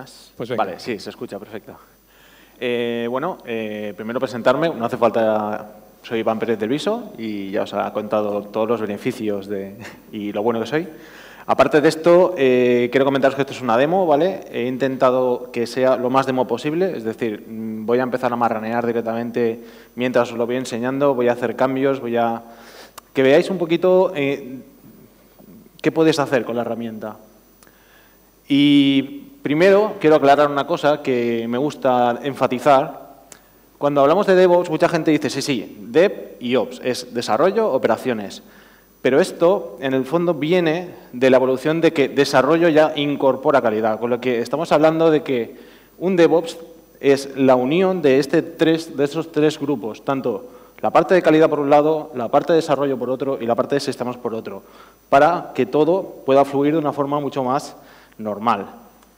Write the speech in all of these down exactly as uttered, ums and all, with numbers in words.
más? Pues venga. Vale, sí, se escucha, perfecto. Eh, bueno, eh, primero presentarme, no hace falta, soy Iván Pérez del Viso y ya os ha contado todos los beneficios de, y lo bueno que soy. Aparte de esto, eh, quiero comentaros que esto es una demo, ¿vale? He intentado que sea lo más demo posible, es decir, voy a empezar a marranear directamente mientras os lo voy enseñando, voy a hacer cambios, voy a... que veáis un poquito eh, qué podéis hacer con la herramienta. Y primero quiero aclarar una cosa que me gusta enfatizar. Cuando hablamos de DevOps, mucha gente dice, sí, sí, Dev y Ops, es desarrollo, operaciones. Pero esto, en el fondo, viene de la evolución de que desarrollo ya incorpora calidad. Con lo que estamos hablando de que un DevOps es la unión de, este tres, de esos tres grupos, tanto la parte de calidad por un lado, la parte de desarrollo por otro y la parte de sistemas por otro, para que todo pueda fluir de una forma mucho más normal.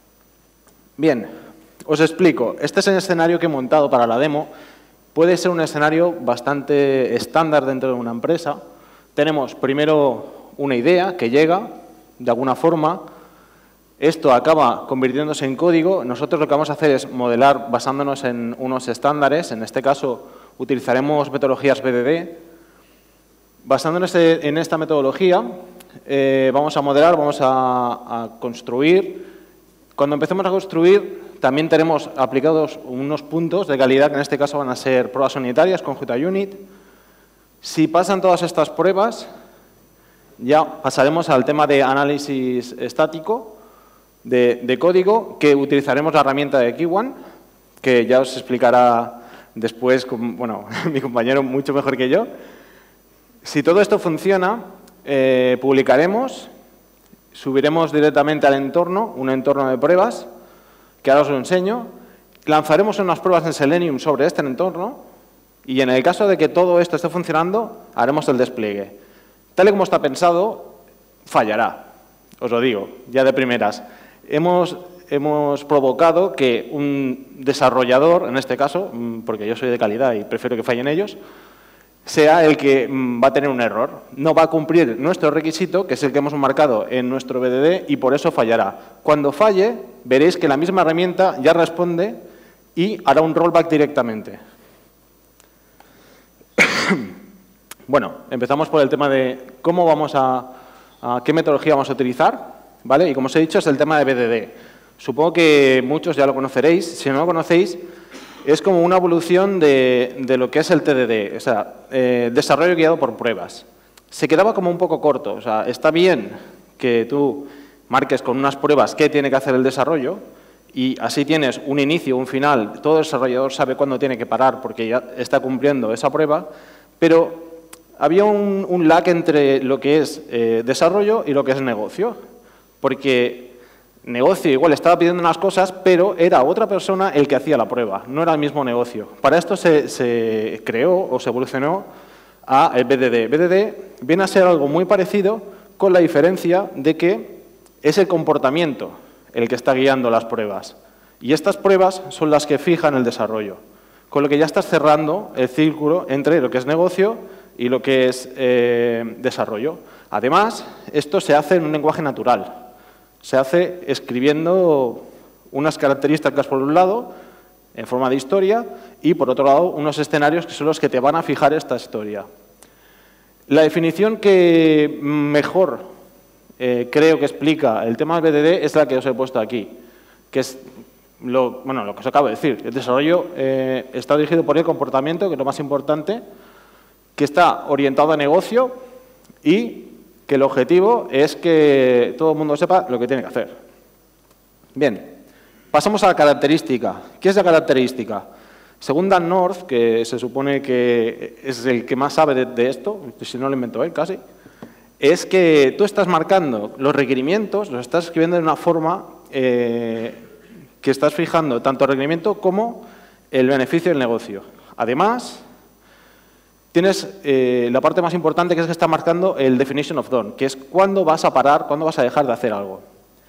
Bien, os explico. Este es el escenario que he montado para la demo. Puede ser un escenario bastante estándar dentro de una empresa. Tenemos primero una idea que llega, de alguna forma. Esto acaba convirtiéndose en código. Nosotros lo que vamos a hacer es modelar basándonos en unos estándares. En este caso, utilizaremos metodologías B D D. Basándonos en esta metodología, eh, vamos a modelar, vamos a, a construir. Cuando empecemos a construir, también tenemos aplicados unos puntos de calidad, que en este caso van a ser pruebas unitarias con JUnit. Si pasan todas estas pruebas, ya pasaremos al tema de análisis estático de, de código, que utilizaremos la herramienta de Kiwan, que ya os explicará después, con, bueno, mi compañero mucho mejor que yo. Si todo esto funciona, eh, publicaremos, subiremos directamente al entorno, un entorno de pruebas, que ahora os lo enseño, lanzaremos unas pruebas en Selenium sobre este entorno y en el caso de que todo esto esté funcionando, haremos el despliegue. Tal y como está pensado, fallará, os lo digo, ya de primeras. Hemos, hemos provocado que un desarrollador, en este caso, porque yo soy de calidad y prefiero que fallen ellos, sea el que va a tener un error. No va a cumplir nuestro requisito, que es el que hemos marcado en nuestro B D D, y por eso fallará. Cuando falle, veréis que la misma herramienta ya responde y hará un rollback directamente. Bueno, empezamos por el tema de cómo vamos a, a qué metodología vamos a utilizar, ¿vale? Y como os he dicho, es el tema de B D D. Supongo que muchos ya lo conoceréis. Si no lo conocéis, es como una evolución de, de lo que es el T D D, o sea, eh, desarrollo guiado por pruebas. Se quedaba como un poco corto, o sea, está bien que tú marques con unas pruebas qué tiene que hacer el desarrollo y así tienes un inicio, un final, todo el desarrollador sabe cuándo tiene que parar porque ya está cumpliendo esa prueba, pero había un, un lag entre lo que es eh, desarrollo y lo que es negocio, porque negocio igual estaba pidiendo unas cosas, pero era otra persona el que hacía la prueba, no era el mismo negocio. Para esto se, se creó o se evolucionó a el B D D. B D D viene a ser algo muy parecido, con la diferencia de que es el comportamiento el que está guiando las pruebas. Y estas pruebas son las que fijan el desarrollo. Con lo que ya estás cerrando el círculo entre lo que es negocio y lo que es eh, desarrollo. Además, esto se hace en un lenguaje natural. Se hace escribiendo unas características por un lado, en forma de historia, y por otro lado, unos escenarios que son los que te van a fijar esta historia. La definición que mejor eh, creo que explica el tema del B D D es la que os he puesto aquí, que es lo, bueno, lo que os acabo de decir. El desarrollo eh, está dirigido por el comportamiento, que es lo más importante, que está orientado a negocio y que el objetivo es que todo el mundo sepa lo que tiene que hacer. Bien, pasamos a la característica. ¿Qué es la característica? Según Dan North, que se supone que es el que más sabe de, de esto, si no lo inventó él casi, es que tú estás marcando los requerimientos, los estás escribiendo de una forma eh, que estás fijando tanto el requerimiento como el beneficio del negocio. Además, tienes eh, la parte más importante, que es que está marcando el definition of done, que es cuándo vas a parar, cuándo vas a dejar de hacer algo.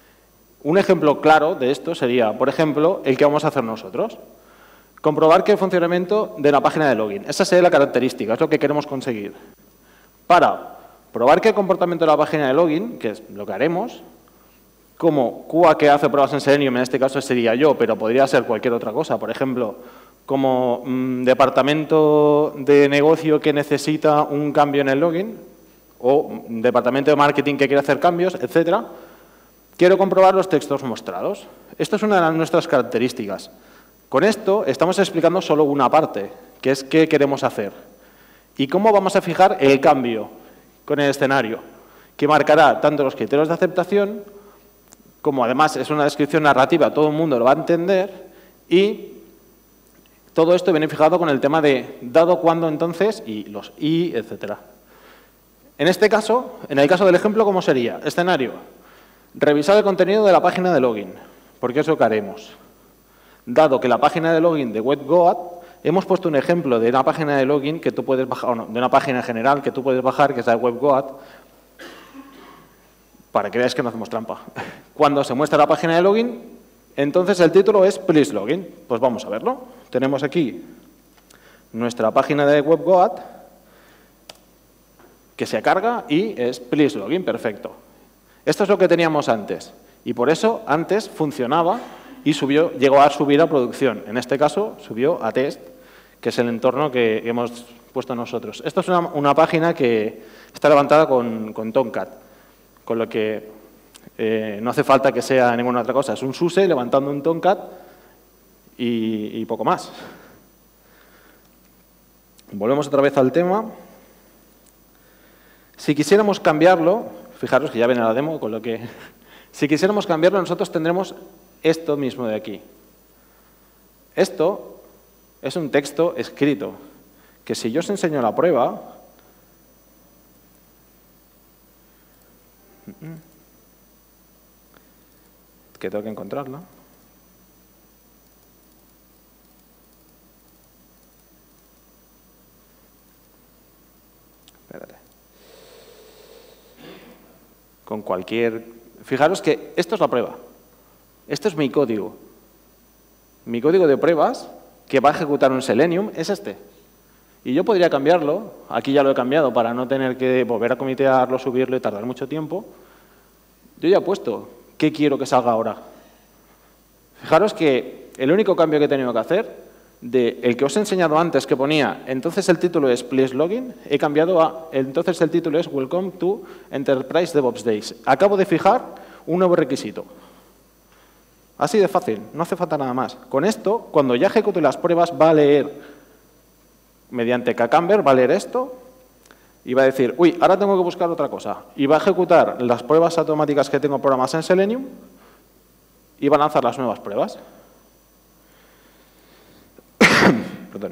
Un ejemplo claro de esto sería, por ejemplo, el que vamos a hacer nosotros. Comprobar que el funcionamiento de la página de login. Esa sería la característica, es lo que queremos conseguir. Para probar que el comportamiento de la página de login, que es lo que haremos, como Q A que hace pruebas en Selenium, en este caso sería yo, pero podría ser cualquier otra cosa. Por ejemplo, como mmm, departamento de negocio que necesita un cambio en el login, o departamento de marketing que quiere hacer cambios, etcétera. Quiero comprobar los textos mostrados. Esto es una de nuestras características. Con esto estamos explicando solo una parte, que es qué queremos hacer. Y cómo vamos a fijar el cambio con el escenario, que marcará tanto los criterios de aceptación, como además es una descripción narrativa, todo el mundo lo va a entender, y todo esto viene fijado con el tema de dado, cuándo, entonces, y los y, etcétera. En este caso, en el caso del ejemplo, ¿cómo sería? Escenario. Revisar el contenido de la página de login, porque es lo que haremos. Dado que la página de login de WebGoat, hemos puesto un ejemplo de una página de login que tú puedes bajar, o no, de una página en general que tú puedes bajar, que es la de WebGoat, para que veáis que no hacemos trampa. Cuando se muestra la página de login, entonces el título es Please Login. Pues vamos a verlo. Tenemos aquí nuestra página de WebGoat, que se carga y es Please Login, perfecto. Esto es lo que teníamos antes y por eso antes funcionaba y subió, llegó a subir a producción. En este caso subió a test, que es el entorno que hemos puesto nosotros. Esto es una, una página que está levantada con, con Tomcat, con lo que eh, no hace falta que sea ninguna otra cosa. Es un SUSE levantando un Tomcat y, y poco más. Volvemos otra vez al tema. Si quisiéramos cambiarlo, fijaros que ya viene la demo, con lo que... Si quisiéramos cambiarlo, nosotros tendremos esto mismo de aquí. Esto es un texto escrito, que si yo os enseño la prueba... Que tengo que encontrarla. Espérate. Con cualquier... Fijaros que esto es la prueba. Esto es mi código. Mi código de pruebas que va a ejecutar un Selenium es este. Y yo podría cambiarlo. Aquí ya lo he cambiado para no tener que volver a comitearlo, subirlo y tardar mucho tiempo. Yo ya he puesto qué quiero que salga ahora. Fijaros que el único cambio que he tenido que hacer de el que os he enseñado antes que ponía, entonces el título es Please Login, he cambiado a, entonces el título es Welcome to Enterprise DevOps Days. Acabo de fijar un nuevo requisito. Así de fácil, no hace falta nada más. Con esto, cuando ya ejecute las pruebas, va a leer, mediante Cucumber, va a leer esto y va a decir, uy, ahora tengo que buscar otra cosa. Y va a ejecutar las pruebas automáticas que tengo programadas en Selenium y va a lanzar las nuevas pruebas. Perdón.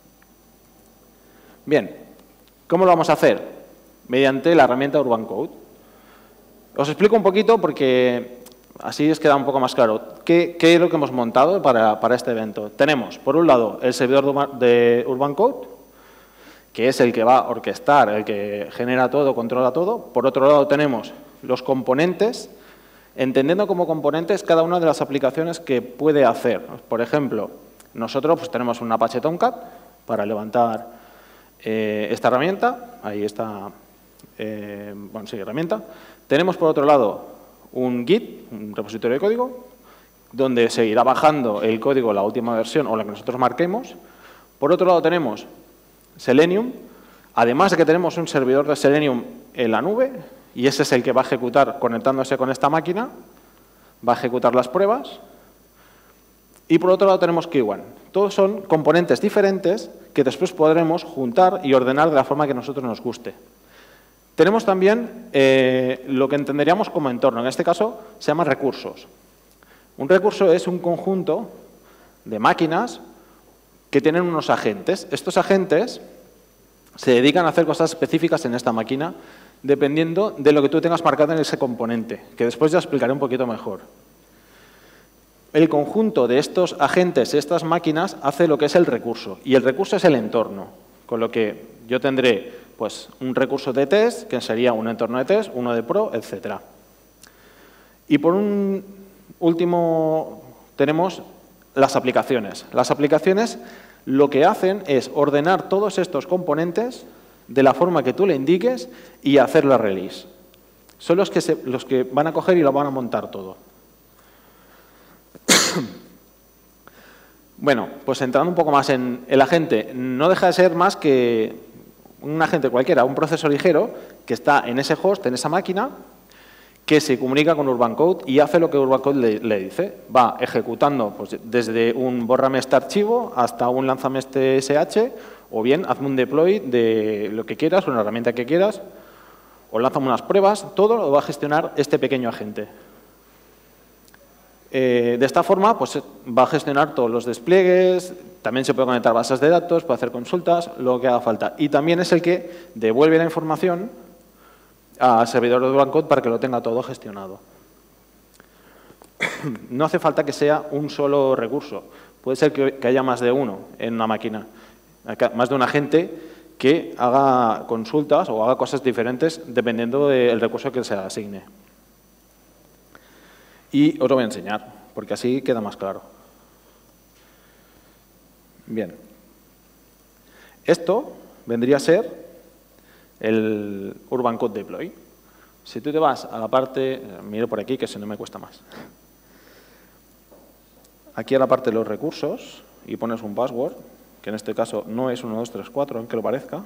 Bien, ¿cómo lo vamos a hacer? Mediante la herramienta Urban Code. Os explico un poquito porque así os queda un poco más claro. ¿Qué, qué es lo que hemos montado para, para este evento? Tenemos, por un lado, el servidor de Urban Code, que es el que va a orquestar, el que genera todo, controla todo. Por otro lado, tenemos los componentes, entendiendo como componentes cada una de las aplicaciones que puede hacer. Por ejemplo, nosotros pues, tenemos un Apache Tomcat para levantar eh, esta herramienta. Ahí está, eh, bueno, sí, herramienta. Tenemos, por otro lado, un Git, un repositorio de código, donde se irá bajando el código, la última versión o la que nosotros marquemos. Por otro lado, tenemos Selenium, además de que tenemos un servidor de Selenium en la nube, y ese es el que va a ejecutar conectándose con esta máquina, va a ejecutar las pruebas. Y por otro lado tenemos Keyone. Todos son componentes diferentes que después podremos juntar y ordenar de la forma que a nosotros nos guste. Tenemos también eh, lo que entenderíamos como entorno. En este caso se llama recursos. Un recurso es un conjunto de máquinas que tienen unos agentes. Estos agentes se dedican a hacer cosas específicas en esta máquina dependiendo de lo que tú tengas marcado en ese componente, que después ya explicaré un poquito mejor. El conjunto de estos agentes, estas máquinas, hace lo que es el recurso. Y el recurso es el entorno. Con lo que yo tendré pues, un recurso de test, que sería un entorno de test, uno de pro, etcétera. Y por un último, tenemos las aplicaciones. Las aplicaciones lo que hacen es ordenar todos estos componentes de la forma que tú le indiques y hacer la release. son los que, se, los que van a coger y lo van a montar todo. Bueno, pues entrando un poco más en el agente, no deja de ser más que un agente cualquiera, un proceso ligero que está en ese host, en esa máquina, que se comunica con Urban Code y hace lo que Urban Code le, le dice. Va ejecutando pues, desde un bórrame este archivo hasta un lánzame este S H, o bien hazme un deploy de lo que quieras, una herramienta que quieras, o lánzame unas pruebas, todo lo va a gestionar este pequeño agente. Eh, de esta forma, pues va a gestionar todos los despliegues, también se puede conectar bases de datos, puede hacer consultas, lo que haga falta. Y también es el que devuelve la información al servidor de Urban Code para que lo tenga todo gestionado. No hace falta que sea un solo recurso. Puede ser que, que haya más de uno en una máquina, más de un agente que haga consultas o haga cosas diferentes dependiendo del recurso que se asigne. Y os lo voy a enseñar, porque así queda más claro. Bien. Esto vendría a ser el Urban Code Deploy. Si tú te vas a la parte, miro por aquí que si no me cuesta más. Aquí a la parte de los recursos y pones un password, que en este caso no es uno dos tres cuatro, aunque lo parezca.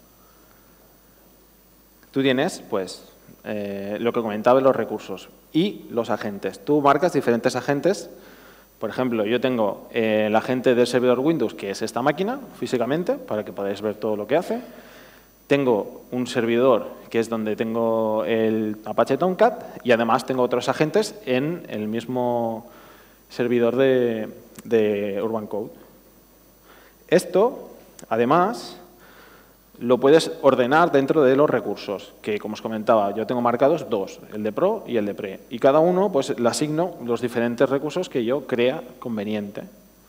Tú tienes, pues, eh, lo que comentaba de los recursos y los agentes. Tú marcas diferentes agentes. Por ejemplo, yo tengo eh, el agente del servidor Windows, que es esta máquina, físicamente, para que podáis ver todo lo que hace. Tengo un servidor, que es donde tengo el Apache Tomcat, y además tengo otros agentes en el mismo servidor de, de Urban Code. Esto, además, lo puedes ordenar dentro de los recursos, que como os comentaba, yo tengo marcados dos, el de Pro y el de Pre. Y cada uno pues, le asigno los diferentes recursos que yo crea conveniente.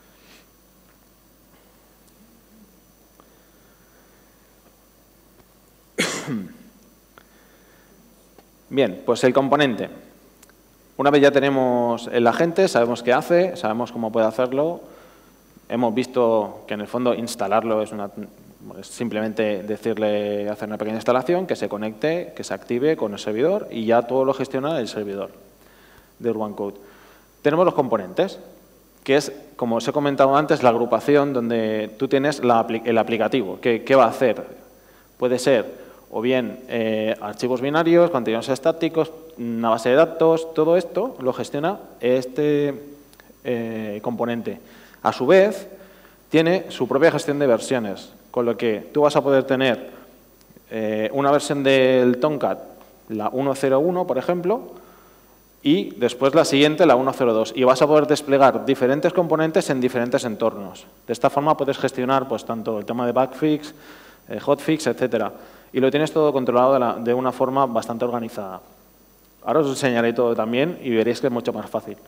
Bien, pues el componente. Una vez ya tenemos el agente, sabemos qué hace, sabemos cómo puede hacerlo. Hemos visto que en el fondo instalarlo es, una, es simplemente decirle hacer una pequeña instalación, que se conecte, que se active con el servidor y ya todo lo gestiona el servidor de Urban Code. Tenemos los componentes, que es, como os he comentado antes, la agrupación donde tú tienes la, el aplicativo. ¿Qué, qué va a hacer? Puede ser o bien eh, archivos binarios, contenidos estáticos, una base de datos, todo esto lo gestiona este eh, componente. A su vez, tiene su propia gestión de versiones, con lo que tú vas a poder tener eh, una versión del Tomcat, la uno punto cero uno, por ejemplo, y después la siguiente, la uno punto cero dos, y vas a poder desplegar diferentes componentes en diferentes entornos. De esta forma puedes gestionar pues, tanto el tema de backfix, eh, hotfix, etcétera. Y lo tienes todo controlado de, la, de una forma bastante organizada. Ahora os enseñaré todo también y veréis que es mucho más fácil.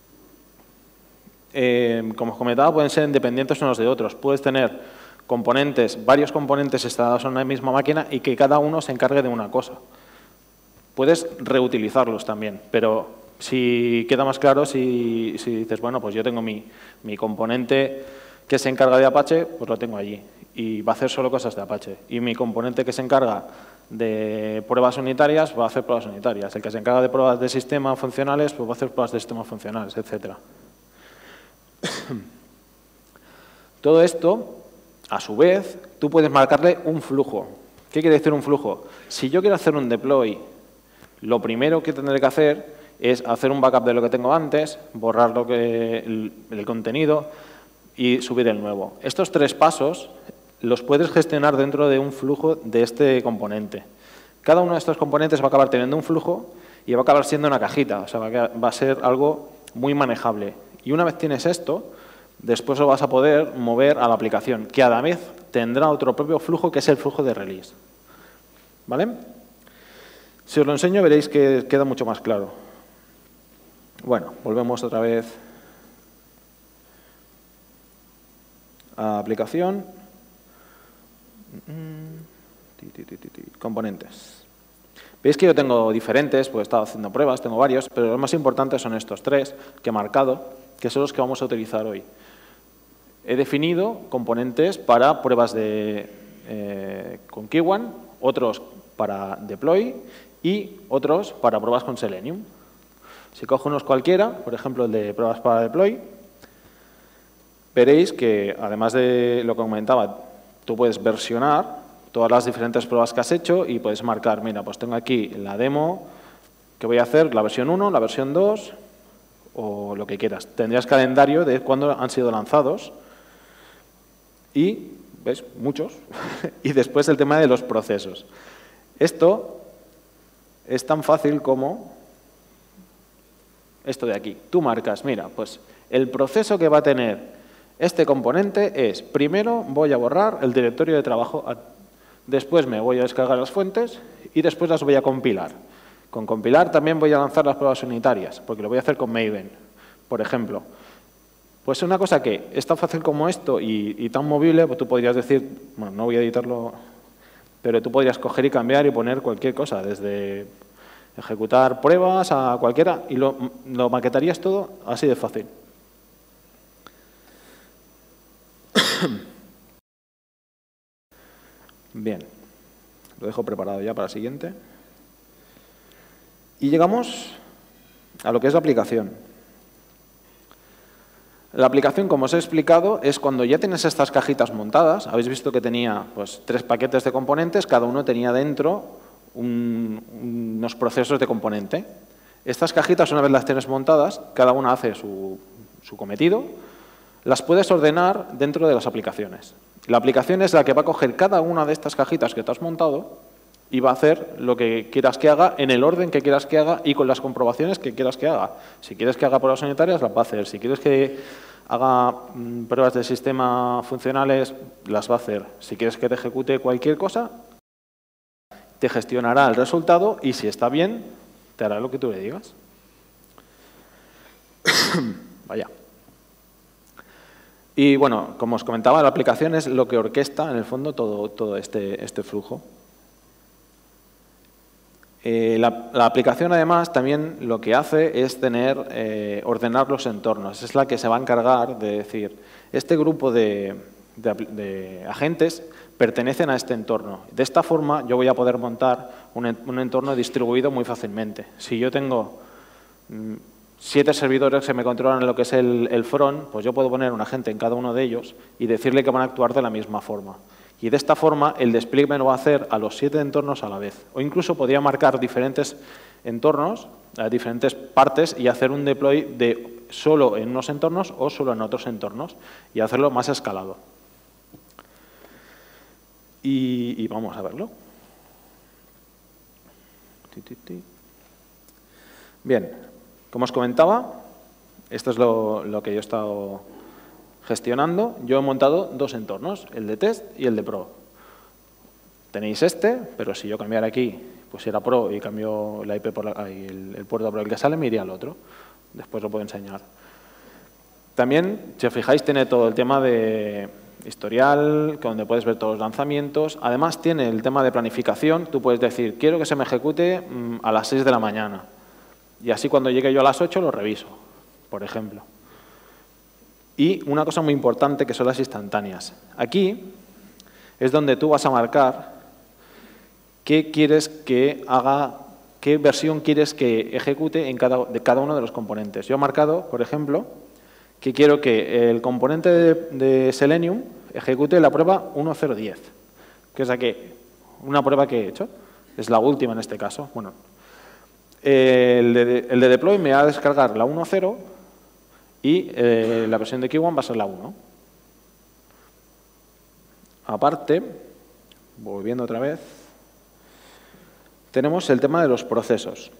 Eh, como os comentaba, pueden ser independientes unos de otros. Puedes tener componentes, varios componentes instalados en una misma máquina y que cada uno se encargue de una cosa. Puedes reutilizarlos también, pero si queda más claro, si, si dices, bueno, pues yo tengo mi, mi componente que se encarga de Apache, pues lo tengo allí y va a hacer solo cosas de Apache. Y mi componente que se encarga de pruebas unitarias va a hacer pruebas unitarias. El que se encarga de pruebas de sistema funcionales, pues va a hacer pruebas de sistemas funcionales, etcétera. Todo esto, a su vez, tú puedes marcarle un flujo. ¿Qué quiere decir un flujo? Si yo quiero hacer un deploy, lo primero que tendré que hacer es hacer un backup de lo que tengo antes, borrar lo que, el, el contenido y subir el nuevo. Estos tres pasos los puedes gestionar dentro de un flujo de este componente. Cada uno de estos componentes va a acabar teniendo un flujo y va a acabar siendo una cajita, o sea, va a, va a ser algo muy manejable. Y una vez tienes esto, después lo vas a poder mover a la aplicación, que a la vez tendrá otro propio flujo, que es el flujo de release. ¿Vale? Si os lo enseño, veréis que queda mucho más claro. Bueno, volvemos otra vez a aplicación. Componentes. Veis que yo tengo diferentes, pues he estado haciendo pruebas, tengo varios, pero los más importantes son estos tres que he marcado, que son los que vamos a utilizar hoy. He definido componentes para pruebas de, eh, con Kiwan, otros para deploy y otros para pruebas con Selenium. Si cojo unos cualquiera, por ejemplo el de pruebas para deploy, veréis que además de lo que comentaba, tú puedes versionar todas las diferentes pruebas que has hecho y puedes marcar, mira, pues tengo aquí la demo que voy a hacer, la versión uno, la versión dos o lo que quieras. Tendrías calendario de cuándo han sido lanzados y, ¿ves? Muchos. Y después el tema de los procesos. Esto es tan fácil como esto de aquí. Tú marcas, mira, pues el proceso que va a tener este componente es, primero voy a borrar el directorio de trabajo, después me voy a descargar las fuentes y después las voy a compilar. Con compilar también voy a lanzar las pruebas unitarias, porque lo voy a hacer con Maven, por ejemplo. Pues una cosa que es tan fácil como esto y, y tan movible, pues tú podrías decir, bueno, no voy a editarlo, pero tú podrías coger y cambiar y poner cualquier cosa, desde ejecutar pruebas a cualquiera, y lo, lo maquetarías todo así de fácil. Bien, lo dejo preparado ya para el siguiente. Y llegamos a lo que es la aplicación. La aplicación, como os he explicado, es cuando ya tienes estas cajitas montadas. Habéis visto que tenía pues, tres paquetes de componentes, cada uno tenía dentro un, unos procesos de componente. Estas cajitas, una vez las tienes montadas, cada una hace su, su cometido, las puedes ordenar dentro de las aplicaciones. La aplicación es la que va a coger cada una de estas cajitas que te has montado y va a hacer lo que quieras que haga, en el orden que quieras que haga y con las comprobaciones que quieras que haga. Si quieres que haga pruebas sanitarias, las va a hacer. Si quieres que haga mmm, pruebas de sistema funcionales, las va a hacer. Si quieres que te ejecute cualquier cosa, te gestionará el resultado y si está bien, te hará lo que tú le digas. Vaya. Y bueno, como os comentaba, la aplicación es lo que orquesta, en el fondo, todo, todo este, este flujo. Eh, la, la aplicación, además, también lo que hace es tener, eh, ordenar los entornos. Es la que se va a encargar de decir, este grupo de, de, de agentes pertenecen a este entorno. De esta forma, yo voy a poder montar un, un entorno distribuido muy fácilmente. Si yo tengo mmm, siete servidores que me controlan lo que es el, el front, pues yo puedo poner un agente en cada uno de ellos y decirle que van a actuar de la misma forma. Y de esta forma, el despliegue me lo va a hacer a los siete entornos a la vez. O incluso podría marcar diferentes entornos, a diferentes partes, y hacer un deploy de solo en unos entornos o solo en otros entornos, y hacerlo más escalado. Y, y vamos a verlo. Bien, como os comentaba, esto es lo, lo que yo he estado gestionando. Yo he montado dos entornos, el de test y el de pro. Tenéis este, pero si yo cambiara aquí, pusiera pro y cambio la I P por la, el, el puerto por el que sale, me iría al otro. Después lo puedo enseñar. También, si os fijáis, tiene todo el tema de historial, donde puedes ver todos los lanzamientos. Además, tiene el tema de planificación. Tú puedes decir, quiero que se me ejecute mmm, a las seis de la mañana. Y así cuando llegue yo a las ocho lo reviso, por ejemplo. Y una cosa muy importante que son las instantáneas. Aquí es donde tú vas a marcar qué quieres que haga, qué versión quieres que ejecute en cada, de cada uno de los componentes. Yo he marcado, por ejemplo, que quiero que el componente de, de Selenium ejecute la prueba uno punto cero punto diez, que es aquí, una prueba que he hecho. Es la última en este caso. Bueno, el de, el de deploy me va a descargar la uno punto cero y eh, la versión de Q uno va a ser la uno. Aparte, volviendo otra vez, tenemos el tema de los procesos,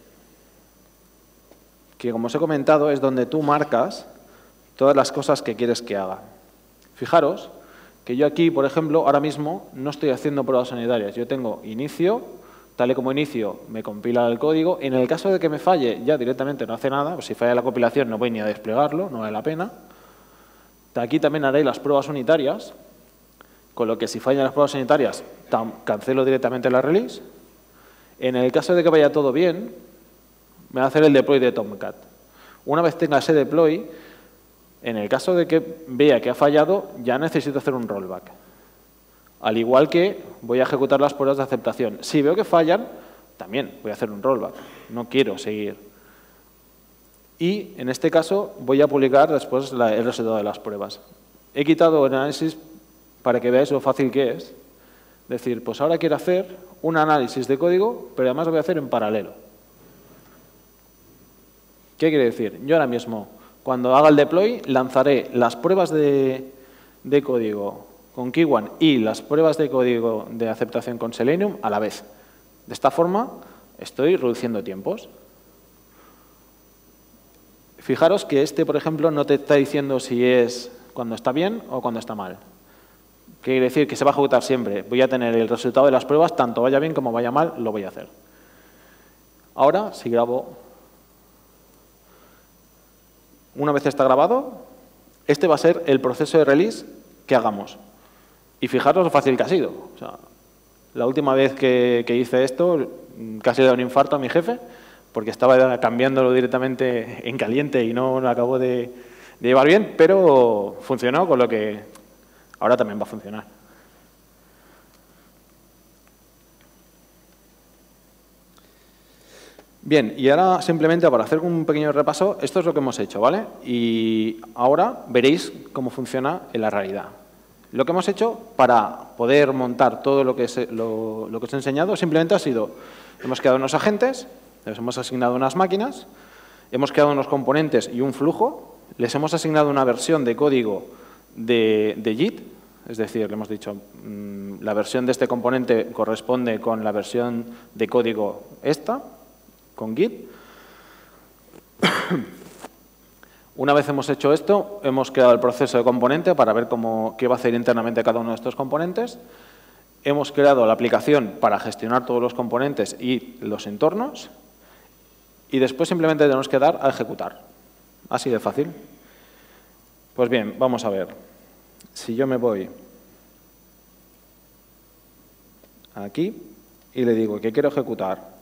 que como os he comentado es donde tú marcas todas las cosas que quieres que haga. Fijaros que yo aquí, por ejemplo, ahora mismo no estoy haciendo pruebas sanitarias. Yo tengo inicio, tal y como inicio me compila el código. En el caso de que me falle, ya directamente no hace nada. Pues si falla la compilación no voy ni a desplegarlo, no vale la pena. Aquí también haré las pruebas unitarias, con lo que si fallan las pruebas sanitarias, cancelo directamente la release. En el caso de que vaya todo bien, me va a hacer el deploy de Tomcat. Una vez tenga ese deploy, en el caso de que vea que ha fallado, ya necesito hacer un rollback. Al igual que voy a ejecutar las pruebas de aceptación. Si veo que fallan, también voy a hacer un rollback. No quiero seguir. Y en este caso voy a publicar después la, el resultado de las pruebas. He quitado el análisis para que veáis lo fácil que es. Decir, pues ahora quiero hacer un análisis de código, pero además lo voy a hacer en paralelo. ¿Qué quiere decir? Yo ahora mismo, cuando haga el deploy, lanzaré las pruebas de, de código con Kiwan y las pruebas de código de aceptación con Selenium a la vez. De esta forma, estoy reduciendo tiempos. Fijaros que este, por ejemplo, no te está diciendo si es cuando está bien o cuando está mal. ¿Qué quiere decir? Que se va a ejecutar siempre. Voy a tener el resultado de las pruebas, tanto vaya bien como vaya mal, lo voy a hacer. Ahora, si grabo, una vez está grabado, este va a ser el proceso de release que hagamos. Y fijaros lo fácil que ha sido. O sea, la última vez que, que hice esto, casi le da un infarto a mi jefe, porque estaba cambiándolo directamente en caliente y no lo acabo de, de llevar bien, pero funcionó, con lo que ahora también va a funcionar. Bien, y ahora simplemente para hacer un pequeño repaso, esto es lo que hemos hecho, ¿vale? Y ahora veréis cómo funciona en la realidad. Lo que hemos hecho para poder montar todo lo que, se, lo, lo que os he enseñado simplemente ha sido, hemos creado unos agentes, les hemos asignado unas máquinas, hemos creado unos componentes y un flujo, les hemos asignado una versión de código de, de Git, es decir, le hemos dicho, mmm, la versión de este componente corresponde con la versión de código esta, con Git. Una vez hemos hecho esto, hemos creado el proceso de componente para ver cómo, qué va a hacer internamente cada uno de estos componentes. Hemos creado la aplicación para gestionar todos los componentes y los entornos. Y después simplemente tenemos que dar a ejecutar. Así de fácil. Pues bien, vamos a ver. Si yo me voy aquí y le digo que quiero ejecutar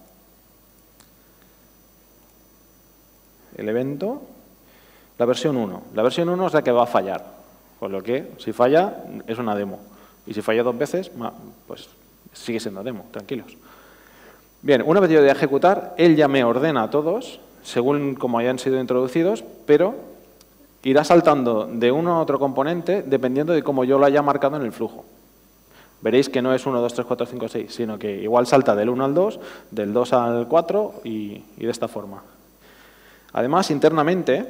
el evento, la versión uno. La versión uno es la que va a fallar, con lo que si falla es una demo. Y si falla dos veces, pues sigue siendo demo, tranquilos. Bien, una vez yo de ejecutar, él ya me ordena a todos, según como hayan sido introducidos, pero irá saltando de uno a otro componente dependiendo de cómo yo lo haya marcado en el flujo. Veréis que no es uno, dos, tres, cuatro, cinco, seis, sino que igual salta del uno al dos, del dos al cuatro y, y de esta forma. Además, internamente,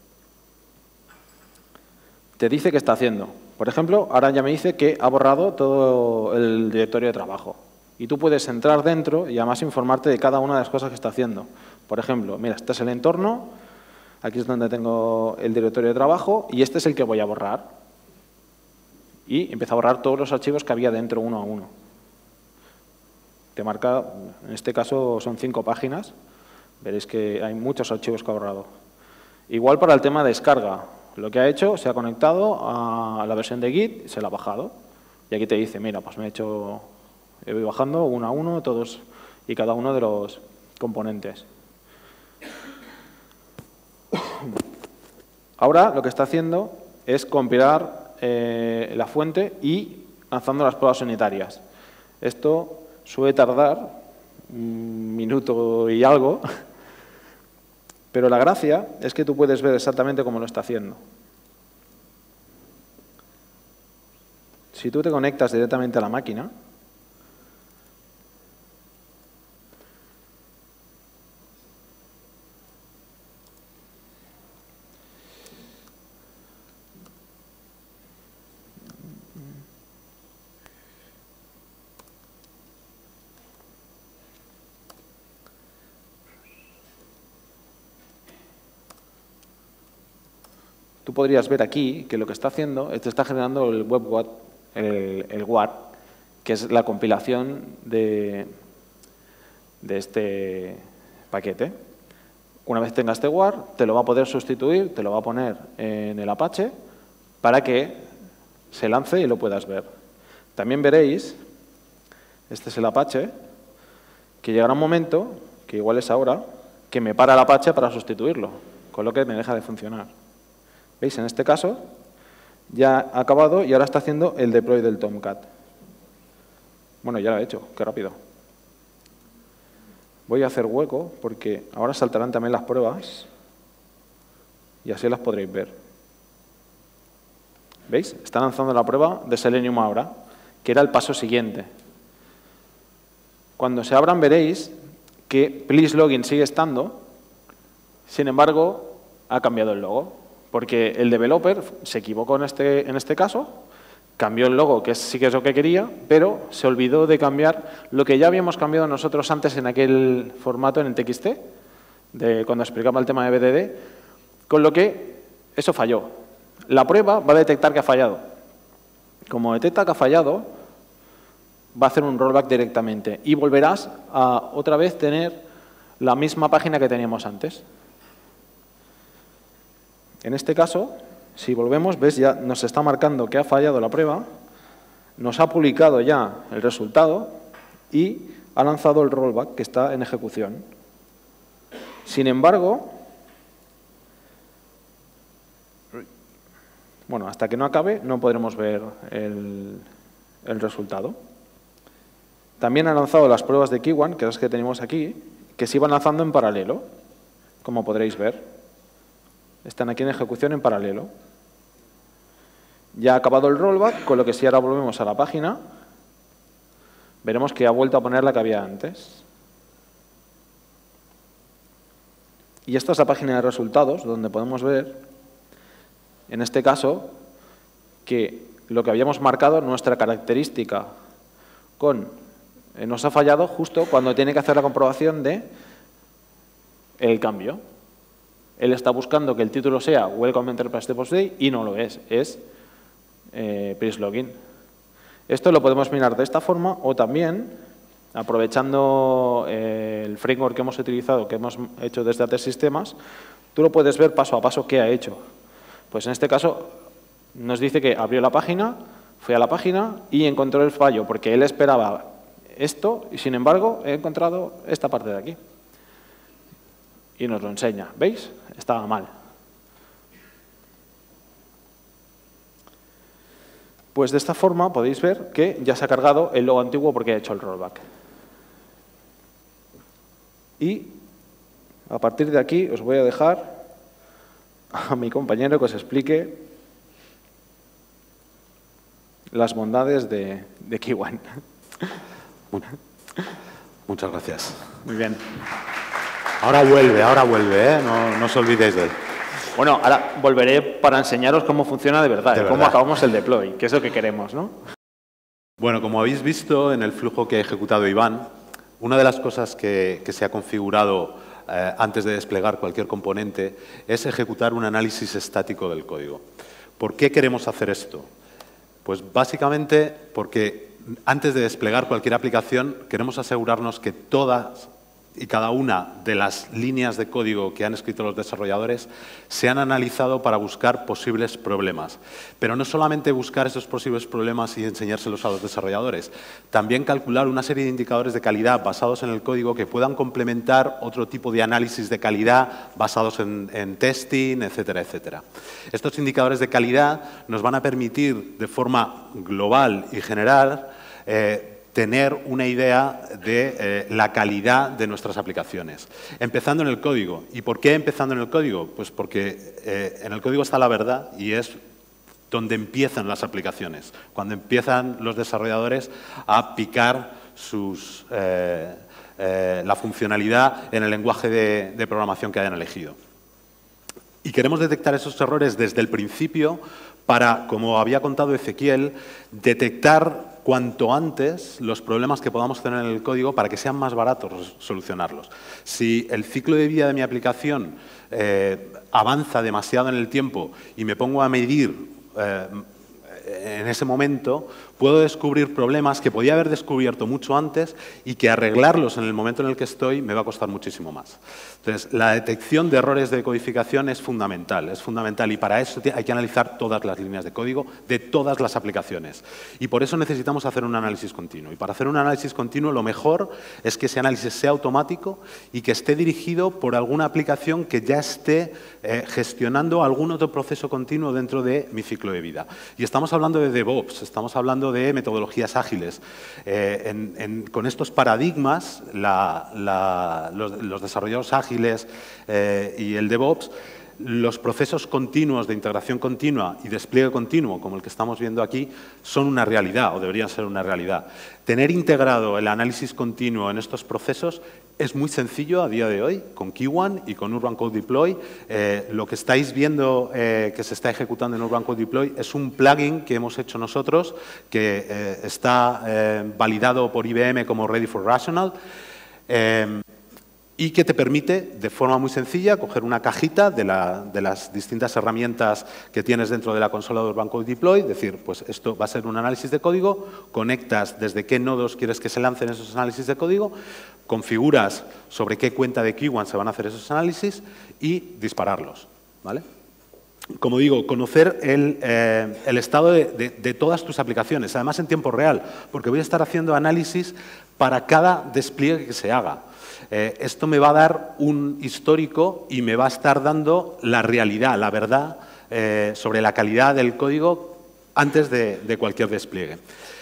te dice qué está haciendo. Por ejemplo, ahora ya me dice que ha borrado todo el directorio de trabajo. Y tú puedes entrar dentro y además informarte de cada una de las cosas que está haciendo. Por ejemplo, mira, este es el entorno, aquí es donde tengo el directorio de trabajo y este es el que voy a borrar. Y empieza a borrar todos los archivos que había dentro uno a uno. Te marca, en este caso son cinco páginas. Veréis que hay muchos archivos que ha borrado. Igual para el tema de descarga. Lo que ha hecho, se ha conectado a la versión de Git y se la ha bajado. Y aquí te dice, mira, pues me he hecho, voy bajando uno a uno todos y cada uno de los componentes. Ahora lo que está haciendo es compilar eh, la fuente y lanzando las pruebas unitarias. Esto suele tardar un minuto y algo. Pero la gracia es que tú puedes ver exactamente cómo lo está haciendo. Si tú te conectas directamente a la máquina, tú podrías ver aquí que lo que está haciendo es te está generando el web el, el W A R, que es la compilación de, de este paquete. Una vez tengas este W A R, te lo va a poder sustituir, te lo va a poner en el Apache para que se lance y lo puedas ver. También veréis, este es el Apache, que llegará un momento, que igual es ahora, que me para el Apache para sustituirlo, con lo que me deja de funcionar. ¿Veis? En este caso ya ha acabado y ahora está haciendo el deploy del Tomcat. Bueno, ya lo ha hecho, qué rápido. Voy a hacer hueco porque ahora saltarán también las pruebas y así las podréis ver. ¿Veis? Está lanzando la prueba de Selenium ahora, que era el paso siguiente. Cuando se abran veréis que Please Login sigue estando, sin embargo, ha cambiado el logo, porque el developer se equivocó en este, en este caso, cambió el logo, que sí que es lo que quería, pero se olvidó de cambiar lo que ya habíamos cambiado nosotros antes en aquel formato en el T X T, de cuando explicaba el tema de B D D, con lo que eso falló. La prueba va a detectar que ha fallado. Como detecta que ha fallado, va a hacer un rollback directamente y volverás a otra vez tener la misma página que teníamos antes. En este caso, si volvemos, ves, ya nos está marcando que ha fallado la prueba, nos ha publicado ya el resultado y ha lanzado el rollback que está en ejecución. Sin embargo, bueno, hasta que no acabe no podremos ver el, el resultado. También ha lanzado las pruebas de Kiwan, que es las que tenemos aquí, que se iban lanzando en paralelo, como podréis ver. Están aquí en ejecución en paralelo. Ya ha acabado el rollback, con lo que si ahora volvemos a la página, veremos que ha vuelto a poner la que había antes. Y esta es la página de resultados, donde podemos ver, en este caso, que lo que habíamos marcado, nuestra característica con eh, nos ha fallado justo cuando tiene que hacer la comprobación de el cambio. Él está buscando que el título sea Welcome Enterprise DevOps Day y no lo es, es eh, Please Login. Esto lo podemos mirar de esta forma o también, aprovechando eh, el framework que hemos utilizado, que hemos hecho desde A T Sistemas, tú lo puedes ver paso a paso qué ha hecho. Pues en este caso nos dice que abrió la página, fue a la página y encontró el fallo, porque él esperaba esto y sin embargo he encontrado esta parte de aquí. Y nos lo enseña. ¿Veis? Estaba mal. Pues de esta forma podéis ver que ya se ha cargado el logo antiguo porque ha hecho el rollback. Y a partir de aquí os voy a dejar a mi compañero que os explique las bondades de, de Kiwan. Muchas gracias. Muy bien. Ahora vuelve, ahora vuelve, ¿eh? No, no os olvidéis de él. Bueno, ahora volveré para enseñaros cómo funciona de verdad, de cómo verdad. acabamos el deploy, que es lo que queremos, ¿no? Bueno, como habéis visto en el flujo que ha ejecutado Iván, una de las cosas que, que se ha configurado eh, antes de desplegar cualquier componente es ejecutar un análisis estático del código. ¿Por qué queremos hacer esto? Pues básicamente porque antes de desplegar cualquier aplicación queremos asegurarnos que todas y cada una de las líneas de código que han escrito los desarrolladores se han analizado para buscar posibles problemas. Pero no solamente buscar esos posibles problemas y enseñárselos a los desarrolladores, también calcular una serie de indicadores de calidad basados en el código que puedan complementar otro tipo de análisis de calidad basados en, en testing, etcétera, etcétera. Estos indicadores de calidad nos van a permitir de forma global y general eh, tener una idea de eh, la calidad de nuestras aplicaciones. Empezando en el código. ¿Y por qué empezando en el código? Pues porque eh, en el código está la verdad y es donde empiezan las aplicaciones, cuando empiezan los desarrolladores a picar sus, eh, eh, la funcionalidad en el lenguaje de, de programación que hayan elegido. Y queremos detectar esos errores desde el principio para, como había contado Ezequiel, detectar cuanto antes los problemas que podamos tener en el código para que sean más baratos solucionarlos. Si el ciclo de vida de mi aplicación eh, avanza demasiado en el tiempo y me pongo a medir eh, en ese momento, puedo descubrir problemas que podía haber descubierto mucho antes y que arreglarlos en el momento en el que estoy me va a costar muchísimo más. Entonces, la detección de errores de codificación es fundamental, es fundamental y para eso hay que analizar todas las líneas de código de todas las aplicaciones. Y por eso necesitamos hacer un análisis continuo. Y para hacer un análisis continuo lo mejor es que ese análisis sea automático y que esté dirigido por alguna aplicación que ya esté eh, gestionando algún otro proceso continuo dentro de mi ciclo de vida. Y estamos hablando de DevOps, estamos hablando hablando de metodologías ágiles. Eh, en, en, con estos paradigmas, la, la, los, los desarrolladores ágiles eh, y el DevOps, los procesos continuos de integración continua y despliegue continuo, como el que estamos viendo aquí, son una realidad o deberían ser una realidad. Tener integrado el análisis continuo en estos procesos es muy sencillo a día de hoy, con Kiwan y con Urban Code Deploy. Eh, lo que estáis viendo eh, que se está ejecutando en Urban Code Deploy es un plugin que hemos hecho nosotros, que eh, está eh, validado por I B M como Ready for Rational, eh, y que te permite, de forma muy sencilla, coger una cajita de, la, de las distintas herramientas que tienes dentro de la consola de Urban Code Deploy, decir, pues esto va a ser un análisis de código, conectas desde qué nodos quieres que se lancen esos análisis de código, configuras sobre qué cuenta de Kiwan se van a hacer esos análisis y dispararlos, ¿vale? Como digo, conocer el, eh, el estado de, de, de todas tus aplicaciones, además en tiempo real, porque voy a estar haciendo análisis para cada despliegue que se haga. Eh, esto me va a dar un histórico y me va a estar dando la realidad, la verdad eh, sobre la calidad del código antes de, de cualquier despliegue.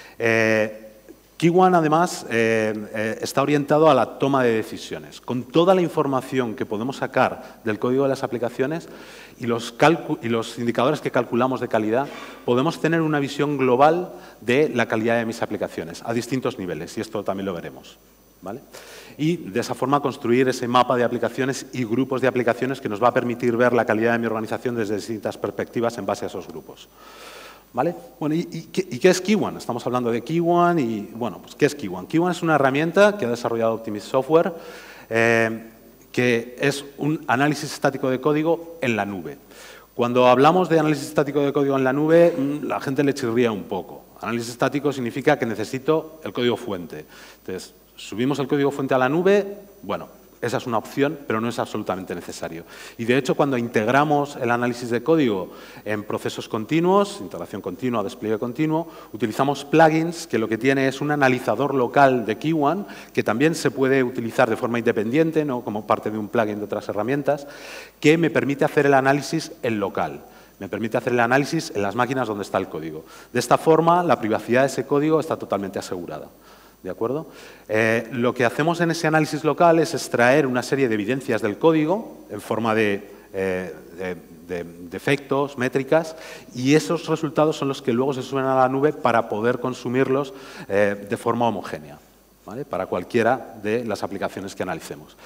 Eh, Kiwan, además, eh, eh, está orientado a la toma de decisiones. Con toda la información que podemos sacar del código de las aplicaciones y los, y los indicadores que calculamos de calidad, podemos tener una visión global de la calidad de mis aplicaciones a distintos niveles, y esto también lo veremos, ¿vale? Y de esa forma construir ese mapa de aplicaciones y grupos de aplicaciones que nos va a permitir ver la calidad de mi organización desde distintas perspectivas en base a esos grupos. ¿Vale? Bueno, ¿y, y, qué, ¿y qué es Kiwan? Estamos hablando de Kiwan y, bueno, pues ¿qué es Kiwan? Kiwan es una herramienta que ha desarrollado Optimist Software eh, que es un análisis estático de código en la nube. Cuando hablamos de análisis estático de código en la nube, la gente le chirría un poco. Análisis estático significa que necesito el código fuente. Entonces, subimos el código fuente a la nube, bueno, esa es una opción, pero no es absolutamente necesario. Y de hecho, cuando integramos el análisis de código en procesos continuos, integración continua, despliegue continuo, utilizamos plugins que lo que tiene es un analizador local de Kiwan, que también se puede utilizar de forma independiente, no como parte de un plugin de otras herramientas, que me permite hacer el análisis en local. Me permite hacer el análisis en las máquinas donde está el código. De esta forma, la privacidad de ese código está totalmente asegurada. ¿De acuerdo? Eh, lo que hacemos en ese análisis local es extraer una serie de evidencias del código en forma de, eh, de, de, de efectos, métricas, y esos resultados son los que luego se suben a la nube para poder consumirlos eh, de forma homogénea, ¿vale? Para cualquiera de las aplicaciones que analicemos.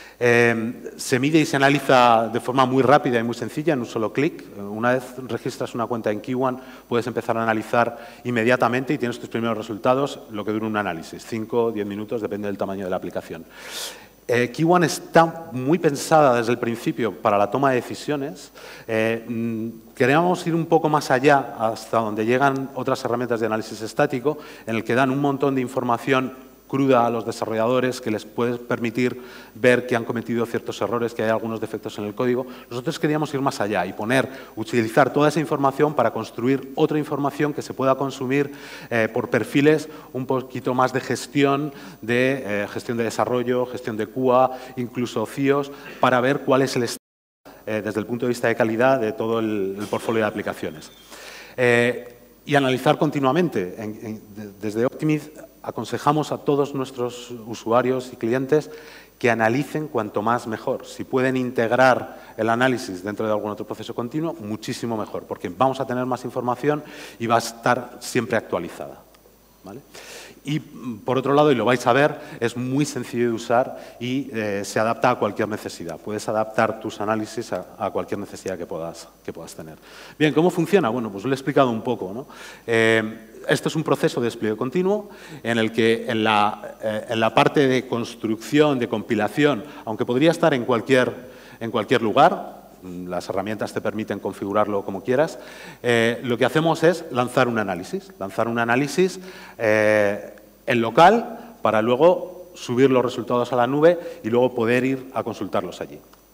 Eh, se mide y se analiza de forma muy rápida y muy sencilla en un solo clic. Una vez registras una cuenta en Kiwan, puedes empezar a analizar inmediatamente y tienes tus primeros resultados, lo que dura un análisis, cinco o diez minutos, depende del tamaño de la aplicación. Eh, Kiwan está muy pensada desde el principio para la toma de decisiones. Eh, queríamos ir un poco más allá, hasta donde llegan otras herramientas de análisis estático, en el que dan un montón de información cruda a los desarrolladores, que les puede permitir ver que han cometido ciertos errores, que hay algunos defectos en el código. Nosotros queríamos ir más allá y poner, utilizar toda esa información para construir otra información que se pueda consumir eh, por perfiles un poquito más de gestión, de eh, gestión de desarrollo, gestión de Q A, incluso C I Os, para ver cuál es el estado eh, desde el punto de vista de calidad de todo el, el portfolio de aplicaciones. Eh, y analizar continuamente. En, en, desde Optimist aconsejamos a todos nuestros usuarios y clientes que analicen cuanto más mejor. Si pueden integrar el análisis dentro de algún otro proceso continuo, muchísimo mejor, porque vamos a tener más información y va a estar siempre actualizada, ¿vale? Y, por otro lado, y lo vais a ver, es muy sencillo de usar y eh, se adapta a cualquier necesidad. Puedes adaptar tus análisis a, a cualquier necesidad que puedas, que puedas tener. Bien, ¿cómo funciona? Bueno, pues lo he explicado un poco, ¿no? Eh, Esto es un proceso de despliegue continuo en el que en la, eh, en la parte de construcción, de compilación, aunque podría estar en cualquier, en cualquier lugar, las herramientas te permiten configurarlo como quieras, eh, lo que hacemos es lanzar un análisis, lanzar un análisis eh, en local para luego subir los resultados a la nube y luego poder ir a consultarlos allí.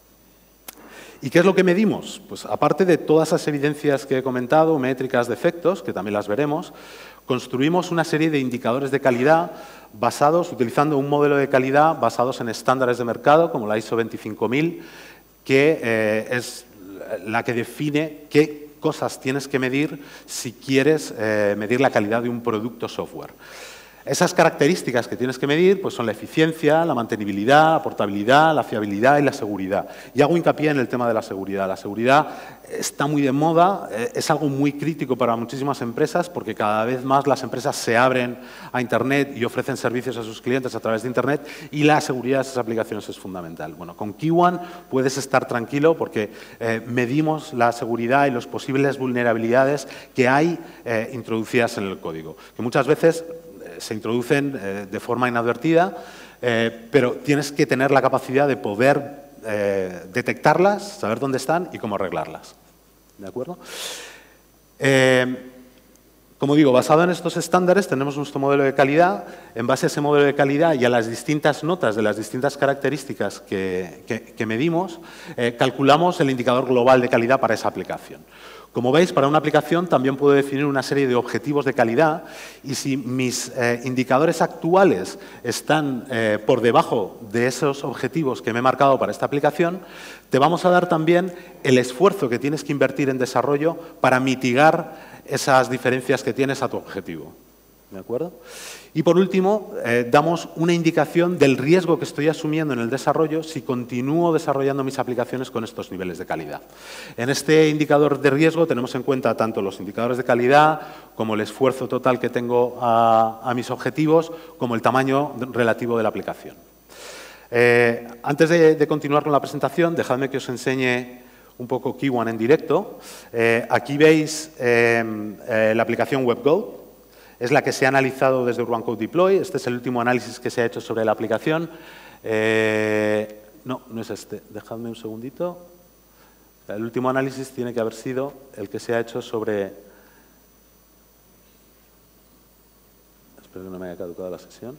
¿Y qué es lo que medimos? Pues aparte de todas esas evidencias que he comentado, métricas de efectos, que también las veremos, construimos una serie de indicadores de calidad basados, utilizando un modelo de calidad basados en estándares de mercado, como la ISO veinticinco mil, que eh, es la que define qué cosas tienes que medir si quieres eh, medir la calidad de un producto software. Esas características que tienes que medir pues son la eficiencia, la mantenibilidad, la portabilidad, la fiabilidad y la seguridad. Y hago hincapié en el tema de la seguridad. La seguridad está muy de moda, es algo muy crítico para muchísimas empresas porque cada vez más las empresas se abren a Internet y ofrecen servicios a sus clientes a través de Internet y la seguridad de esas aplicaciones es fundamental. Bueno, con Kiwan puedes estar tranquilo porque eh, medimos la seguridad y las posibles vulnerabilidades que hay eh, introducidas en el código, que muchas veces se introducen eh, de forma inadvertida, eh, pero tienes que tener la capacidad de poder eh, detectarlas, saber dónde están y cómo arreglarlas. ¿De acuerdo? Eh, como digo, basado en estos estándares tenemos nuestro modelo de calidad. En base a ese modelo de calidad y a las distintas notas de las distintas características que, que, que medimos, eh, calculamos el indicador global de calidad para esa aplicación. Como veis, para una aplicación también puedo definir una serie de objetivos de calidad y si mis eh, indicadores actuales están eh, por debajo de esos objetivos que me he marcado para esta aplicación, te vamos a dar también el esfuerzo que tienes que invertir en desarrollo para mitigar esas diferencias que tienes a tu objetivo. ¿De acuerdo? Y por último, eh, damos una indicación del riesgo que estoy asumiendo en el desarrollo si continúo desarrollando mis aplicaciones con estos niveles de calidad. En este indicador de riesgo tenemos en cuenta tanto los indicadores de calidad como el esfuerzo total que tengo a, a mis objetivos, como el tamaño relativo de la aplicación. Eh, antes de, de continuar con la presentación, dejadme que os enseñe un poco Kiwan en directo. Eh, aquí veis eh, eh, la aplicación WebGo. Es la que se ha analizado desde Urban Code Deploy. Este es el último análisis que se ha hecho sobre la aplicación. Eh, no, no es este. Dejadme un segundito. El último análisis tiene que haber sido el que se ha hecho sobre... Espero que no me haya caducado la sesión.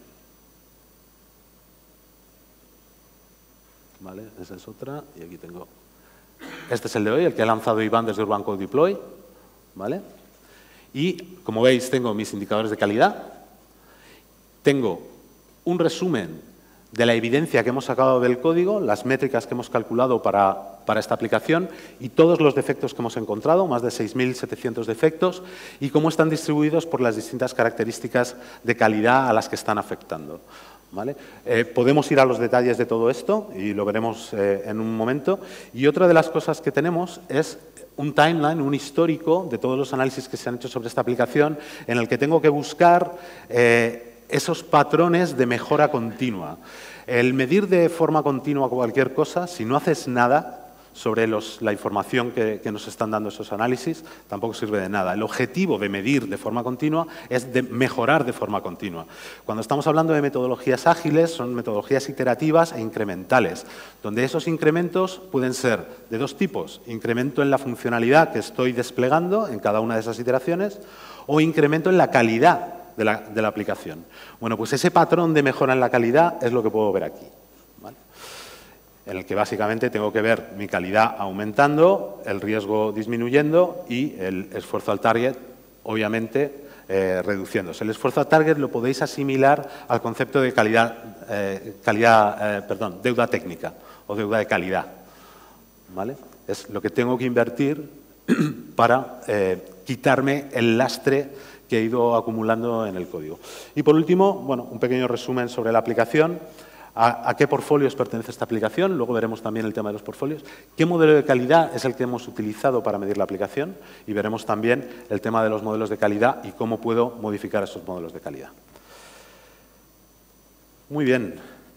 Vale, esa es otra. Y aquí tengo... Este es el de hoy, el que ha lanzado Iván desde Urban Code Deploy. ¿Vale? Y, como veis, tengo mis indicadores de calidad, tengo un resumen de la evidencia que hemos sacado del código, las métricas que hemos calculado para, para esta aplicación y todos los defectos que hemos encontrado, más de seis mil setecientos defectos, y cómo están distribuidos por las distintas características de calidad a las que están afectando. ¿Vale? Eh, podemos ir a los detalles de todo esto y lo veremos eh, en un momento. Y otra de las cosas que tenemos es un timeline, un histórico de todos los análisis que se han hecho sobre esta aplicación en el que tengo que buscar eh, esos patrones de mejora continua. El medir de forma continua cualquier cosa, si no haces nada sobre los, la información que, que nos están dando esos análisis, tampoco sirve de nada. El objetivo de medir de forma continua es de mejorar de forma continua. Cuando estamos hablando de metodologías ágiles, son metodologías iterativas e incrementales, donde esos incrementos pueden ser de dos tipos: incremento en la funcionalidad que estoy desplegando en cada una de esas iteraciones o incremento en la calidad de la, de la aplicación. Bueno, pues ese patrón de mejora en la calidad es lo que puedo ver aquí, en el que básicamente tengo que ver mi calidad aumentando, el riesgo disminuyendo y el esfuerzo al target, obviamente, eh, reduciéndose. El esfuerzo al target lo podéis asimilar al concepto de calidad, eh, calidad eh, perdón, deuda técnica o deuda de calidad. ¿Vale? Es lo que tengo que invertir para eh, quitarme el lastre que he ido acumulando en el código. Y por último, bueno, un pequeño resumen sobre la aplicación. ¿A, a qué portfolios pertenece esta aplicación? Luego veremos también el tema de los portfolios. ¿Qué modelo de calidad es el que hemos utilizado para medir la aplicación? Y veremos también el tema de los modelos de calidad y cómo puedo modificar esos modelos de calidad. Muy bien.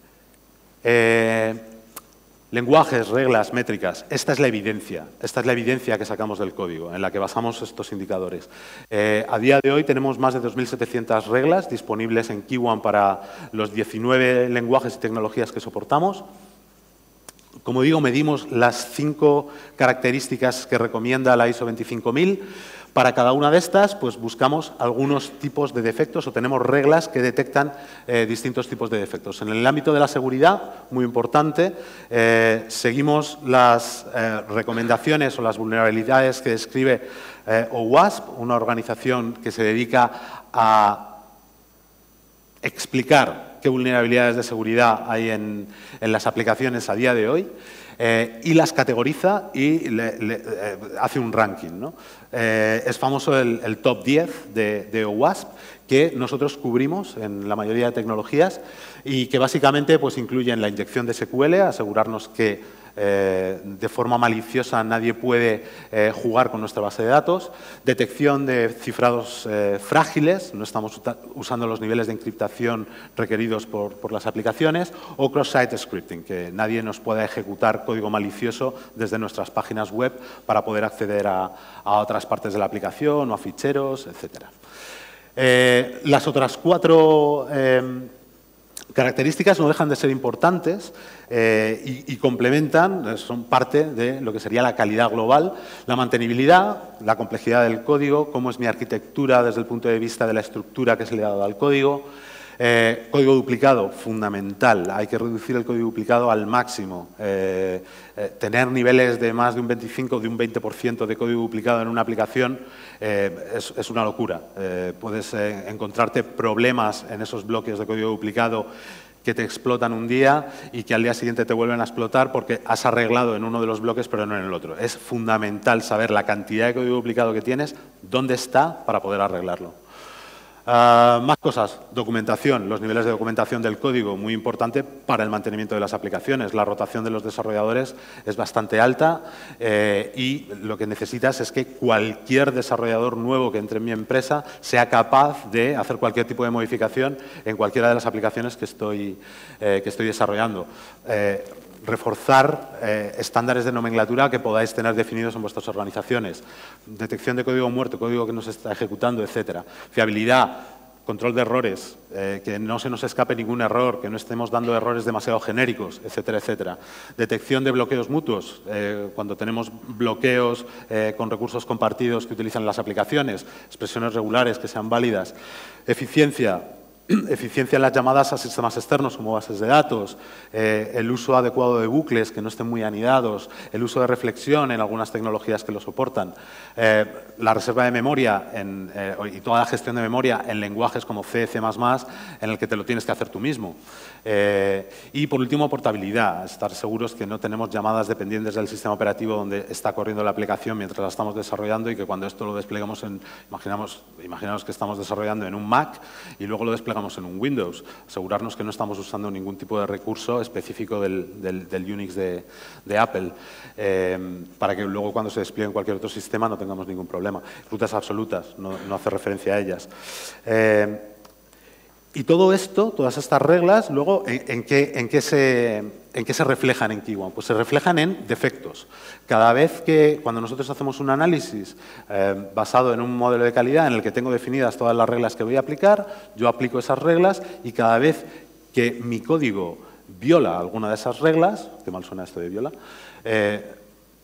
Eh, lenguajes, reglas, métricas. Esta es la evidencia. Esta es la evidencia que sacamos del código, en la que basamos estos indicadores. Eh, a día de hoy tenemos más de dos mil setecientas reglas disponibles en Kiwan para los diecinueve lenguajes y tecnologías que soportamos. Como digo, medimos las cinco características que recomienda la I S O veinticinco mil. Para cada una de estas, pues buscamos algunos tipos de defectos o tenemos reglas que detectan eh, distintos tipos de defectos. En el ámbito de la seguridad, muy importante, eh, seguimos las eh, recomendaciones o las vulnerabilidades que describe eh, OWASP, una organización que se dedica a explicar qué vulnerabilidades de seguridad hay en, en las aplicaciones a día de hoy, eh, y las categoriza y le, le, eh, hace un ranking, ¿no? Eh, es famoso el, el top diez de, de OWASP, que nosotros cubrimos en la mayoría de tecnologías y que básicamente pues, incluyen la inyección de S Q L, asegurarnos que eh, de forma maliciosa nadie puede eh, jugar con nuestra base de datos, detección de cifrados eh, frágiles, no estamos usando los niveles de encriptación requeridos por, por las aplicaciones, o cross-site scripting, que nadie nos pueda ejecutar código malicioso desde nuestras páginas web para poder acceder a, a otras partes de la aplicación o a ficheros, etcétera. Eh, las otras cuatro eh, características no dejan de ser importantes eh, y, y complementan, son parte de lo que sería la calidad global, la mantenibilidad, la complejidad del código, cómo es mi arquitectura desde el punto de vista de la estructura que se le ha dado al código. Eh, código duplicado, fundamental. Hay que reducir el código duplicado al máximo. Eh, eh, tener niveles de más de un veinticinco, de un veinte por ciento de código duplicado en una aplicación eh, es, es una locura. Eh, puedes eh, encontrarte problemas en esos bloques de código duplicado que te explotan un día y que al día siguiente te vuelven a explotar porque has arreglado en uno de los bloques pero no en el otro. Es fundamental saber la cantidad de código duplicado que tienes, dónde está para poder arreglarlo. Uh, más cosas, documentación, los niveles de documentación del código, muy importante para el mantenimiento de las aplicaciones. La rotación de los desarrolladores es bastante alta eh, y lo que necesitas es que cualquier desarrollador nuevo que entre en mi empresa sea capaz de hacer cualquier tipo de modificación en cualquiera de las aplicaciones que estoy, eh, que estoy desarrollando. Eh, reforzar eh, estándares de nomenclatura que podáis tener definidos en vuestras organizaciones. Detección de código muerto, código que no se está ejecutando, etcétera. Fiabilidad, control de errores, eh, que no se nos escape ningún error, que no estemos dando errores demasiado genéricos, etcétera, etcétera. Detección de bloqueos mutuos, eh, cuando tenemos bloqueos eh, con recursos compartidos que utilizan las aplicaciones, expresiones regulares que sean válidas. Eficiencia. Eficiencia en las llamadas a sistemas externos como bases de datos, eh, el uso adecuado de bucles que no estén muy anidados, el uso de reflexión en algunas tecnologías que lo soportan, eh, la reserva de memoria en, eh, y toda la gestión de memoria en lenguajes como C, C más más, en el que te lo tienes que hacer tú mismo. Eh, y por último, portabilidad, estar seguros que no tenemos llamadas dependientes del sistema operativo donde está corriendo la aplicación mientras la estamos desarrollando y que cuando esto lo desplegamos en, imaginamos, imaginamos que estamos desarrollando en un Mac y luego lo desplegamos en un Windows, asegurarnos que no estamos usando ningún tipo de recurso específico del, del, del Unix de, de Apple, eh, para que luego cuando se despliegue en cualquier otro sistema no tengamos ningún problema. Rutas absolutas, no, no hace referencia a ellas. Eh, y todo esto, todas estas reglas, luego, ¿en, en, qué, en, qué se, ¿en qué se reflejan en Keyone? Pues se reflejan en defectos. Cada vez que, cuando nosotros hacemos un análisis eh, basado en un modelo de calidad en el que tengo definidas todas las reglas que voy a aplicar, yo aplico esas reglas y cada vez que mi código viola alguna de esas reglas, qué mal suena esto de viola, eh,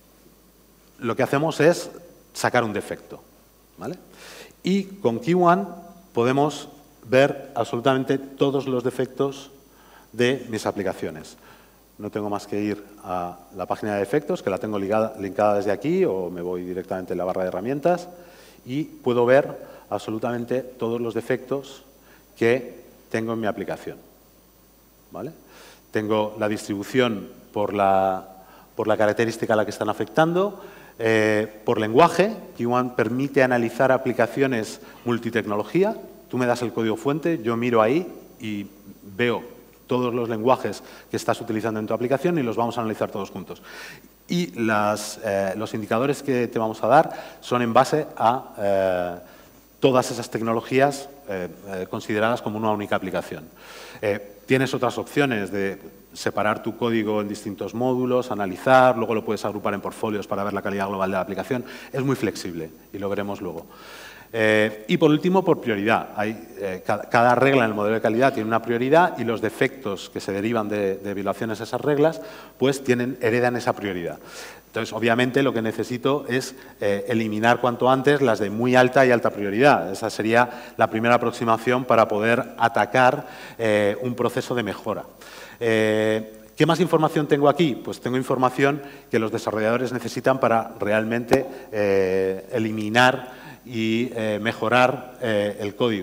lo que hacemos es sacar un defecto, ¿vale? Y con Keyone podemos ver absolutamente todos los defectos de mis aplicaciones. No tengo más que ir a la página de defectos, que la tengo ligada, linkada desde aquí, o me voy directamente en la barra de herramientas y puedo ver absolutamente todos los defectos que tengo en mi aplicación, ¿vale? Tengo la distribución por la, por la característica a la que están afectando, eh, por lenguaje. Keyone permite analizar aplicaciones multitecnología. Tú me das el código fuente, yo miro ahí y veo todos los lenguajes que estás utilizando en tu aplicación y los vamos a analizar todos juntos. Y las, eh, los indicadores que te vamos a dar son en base a eh, todas esas tecnologías eh, eh, consideradas como una única aplicación. Eh, tienes otras opciones de separar tu código en distintos módulos, analizar, luego lo puedes agrupar en portfolios para ver la calidad global de la aplicación. Es muy flexible y lo veremos luego. Eh, y por último, por prioridad. Hay, eh, cada, cada regla en el modelo de calidad tiene una prioridad y los defectos que se derivan de, de violaciones a esas reglas pues tienen, heredan esa prioridad. Entonces, obviamente, lo que necesito es eh, eliminar cuanto antes las de muy alta y alta prioridad. Esa sería la primera aproximación para poder atacar eh, un proceso de mejora. Eh, ¿Qué más información tengo aquí? Pues tengo información que los desarrolladores necesitan para realmente eh, eliminar y eh, mejorar eh, el código.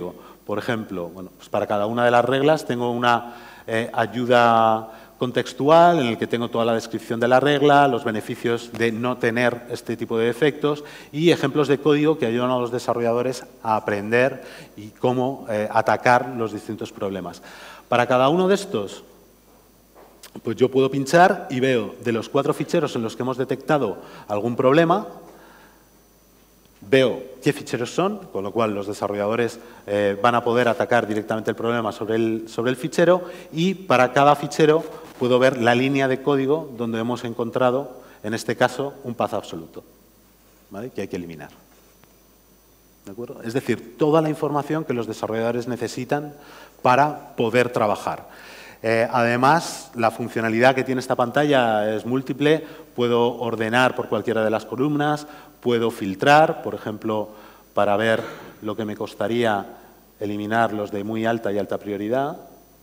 Por ejemplo, bueno, pues para cada una de las reglas tengo una eh, ayuda contextual en el que tengo toda la descripción de la regla, los beneficios de no tener este tipo de defectos y ejemplos de código que ayudan a los desarrolladores a aprender y cómo eh, atacar los distintos problemas. Para cada uno de estos, pues yo puedo pinchar y veo de los cuatro ficheros en los que hemos detectado algún problema, veo qué ficheros son, con lo cual los desarrolladores eh, van a poder atacar directamente el problema sobre el, sobre el fichero y para cada fichero puedo ver la línea de código donde hemos encontrado, en este caso, un path absoluto, ¿vale?, que hay que eliminar. ¿De acuerdo? Es decir, toda la información que los desarrolladores necesitan para poder trabajar. Eh, además, la funcionalidad que tiene esta pantalla es múltiple. Puedo ordenar por cualquiera de las columnas, puedo filtrar, por ejemplo, para ver lo que me costaría eliminar los de muy alta y alta prioridad.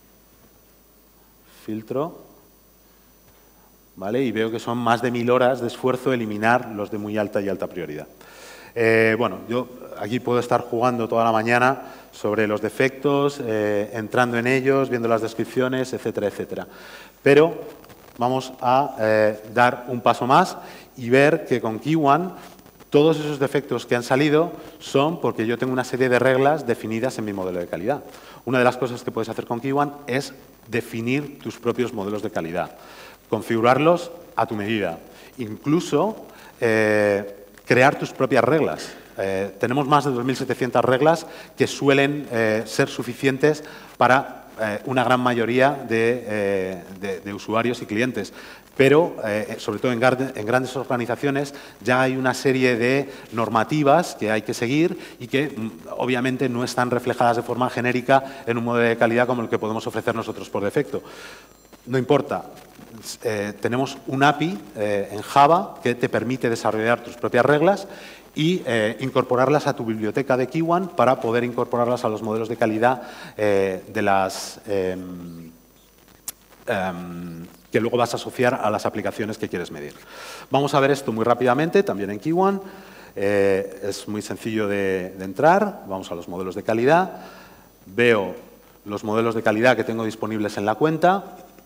Filtro, ¿vale? Y veo que son más de mil horas de esfuerzo eliminar los de muy alta y alta prioridad. Eh, bueno, yo aquí puedo estar jugando toda la mañana sobre los defectos, eh, entrando en ellos, viendo las descripciones, etcétera, etcétera. Pero vamos a eh, dar un paso más y ver que con Kiwan todos esos defectos que han salido son porque yo tengo una serie de reglas definidas en mi modelo de calidad. Una de las cosas que puedes hacer con Kiwan es definir tus propios modelos de calidad, configurarlos a tu medida, incluso eh, crear tus propias reglas. Eh, tenemos más de dos mil setecientas reglas que suelen eh, ser suficientes para eh, una gran mayoría de, eh, de, de usuarios y clientes. Pero, eh, sobre todo en, en grandes organizaciones, ya hay una serie de normativas que hay que seguir y que, obviamente, no están reflejadas de forma genérica en un modelo de calidad como el que podemos ofrecer nosotros por defecto. No importa. Eh, tenemos un A P I eh, en Java que te permite desarrollar tus propias reglas y eh, incorporarlas a tu biblioteca de Kiwan para poder incorporarlas a los modelos de calidad eh, de las, eh, eh, que luego vas a asociar a las aplicaciones que quieres medir. Vamos a ver esto muy rápidamente, también en Kiwan. Eh, es muy sencillo de, de entrar. Vamos a los modelos de calidad. Veo los modelos de calidad que tengo disponibles en la cuenta.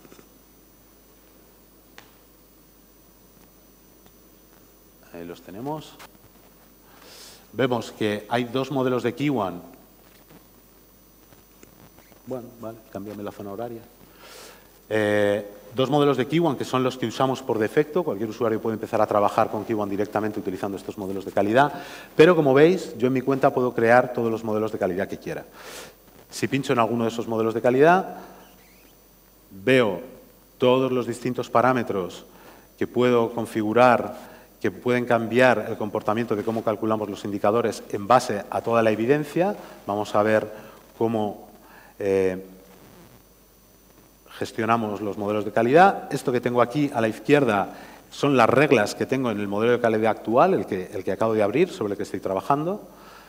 Ahí los tenemos. Vemos que hay dos modelos de Kiwan. Bueno, vale, cámbiame la zona horaria. Eh, dos modelos de Kiwan que son los que usamos por defecto. Cualquier usuario puede empezar a trabajar con Kiwan directamente utilizando estos modelos de calidad. Pero, como veis, yo en mi cuenta puedo crear todos los modelos de calidad que quiera. Si pincho en alguno de esos modelos de calidad, veo todos los distintos parámetros que puedo configurar, que pueden cambiar el comportamiento de cómo calculamos los indicadores en base a toda la evidencia. Vamos a ver cómo eh, gestionamos los modelos de calidad. Esto que tengo aquí a la izquierda son las reglas que tengo en el modelo de calidad actual, el que, el que acabo de abrir, sobre el que estoy trabajando.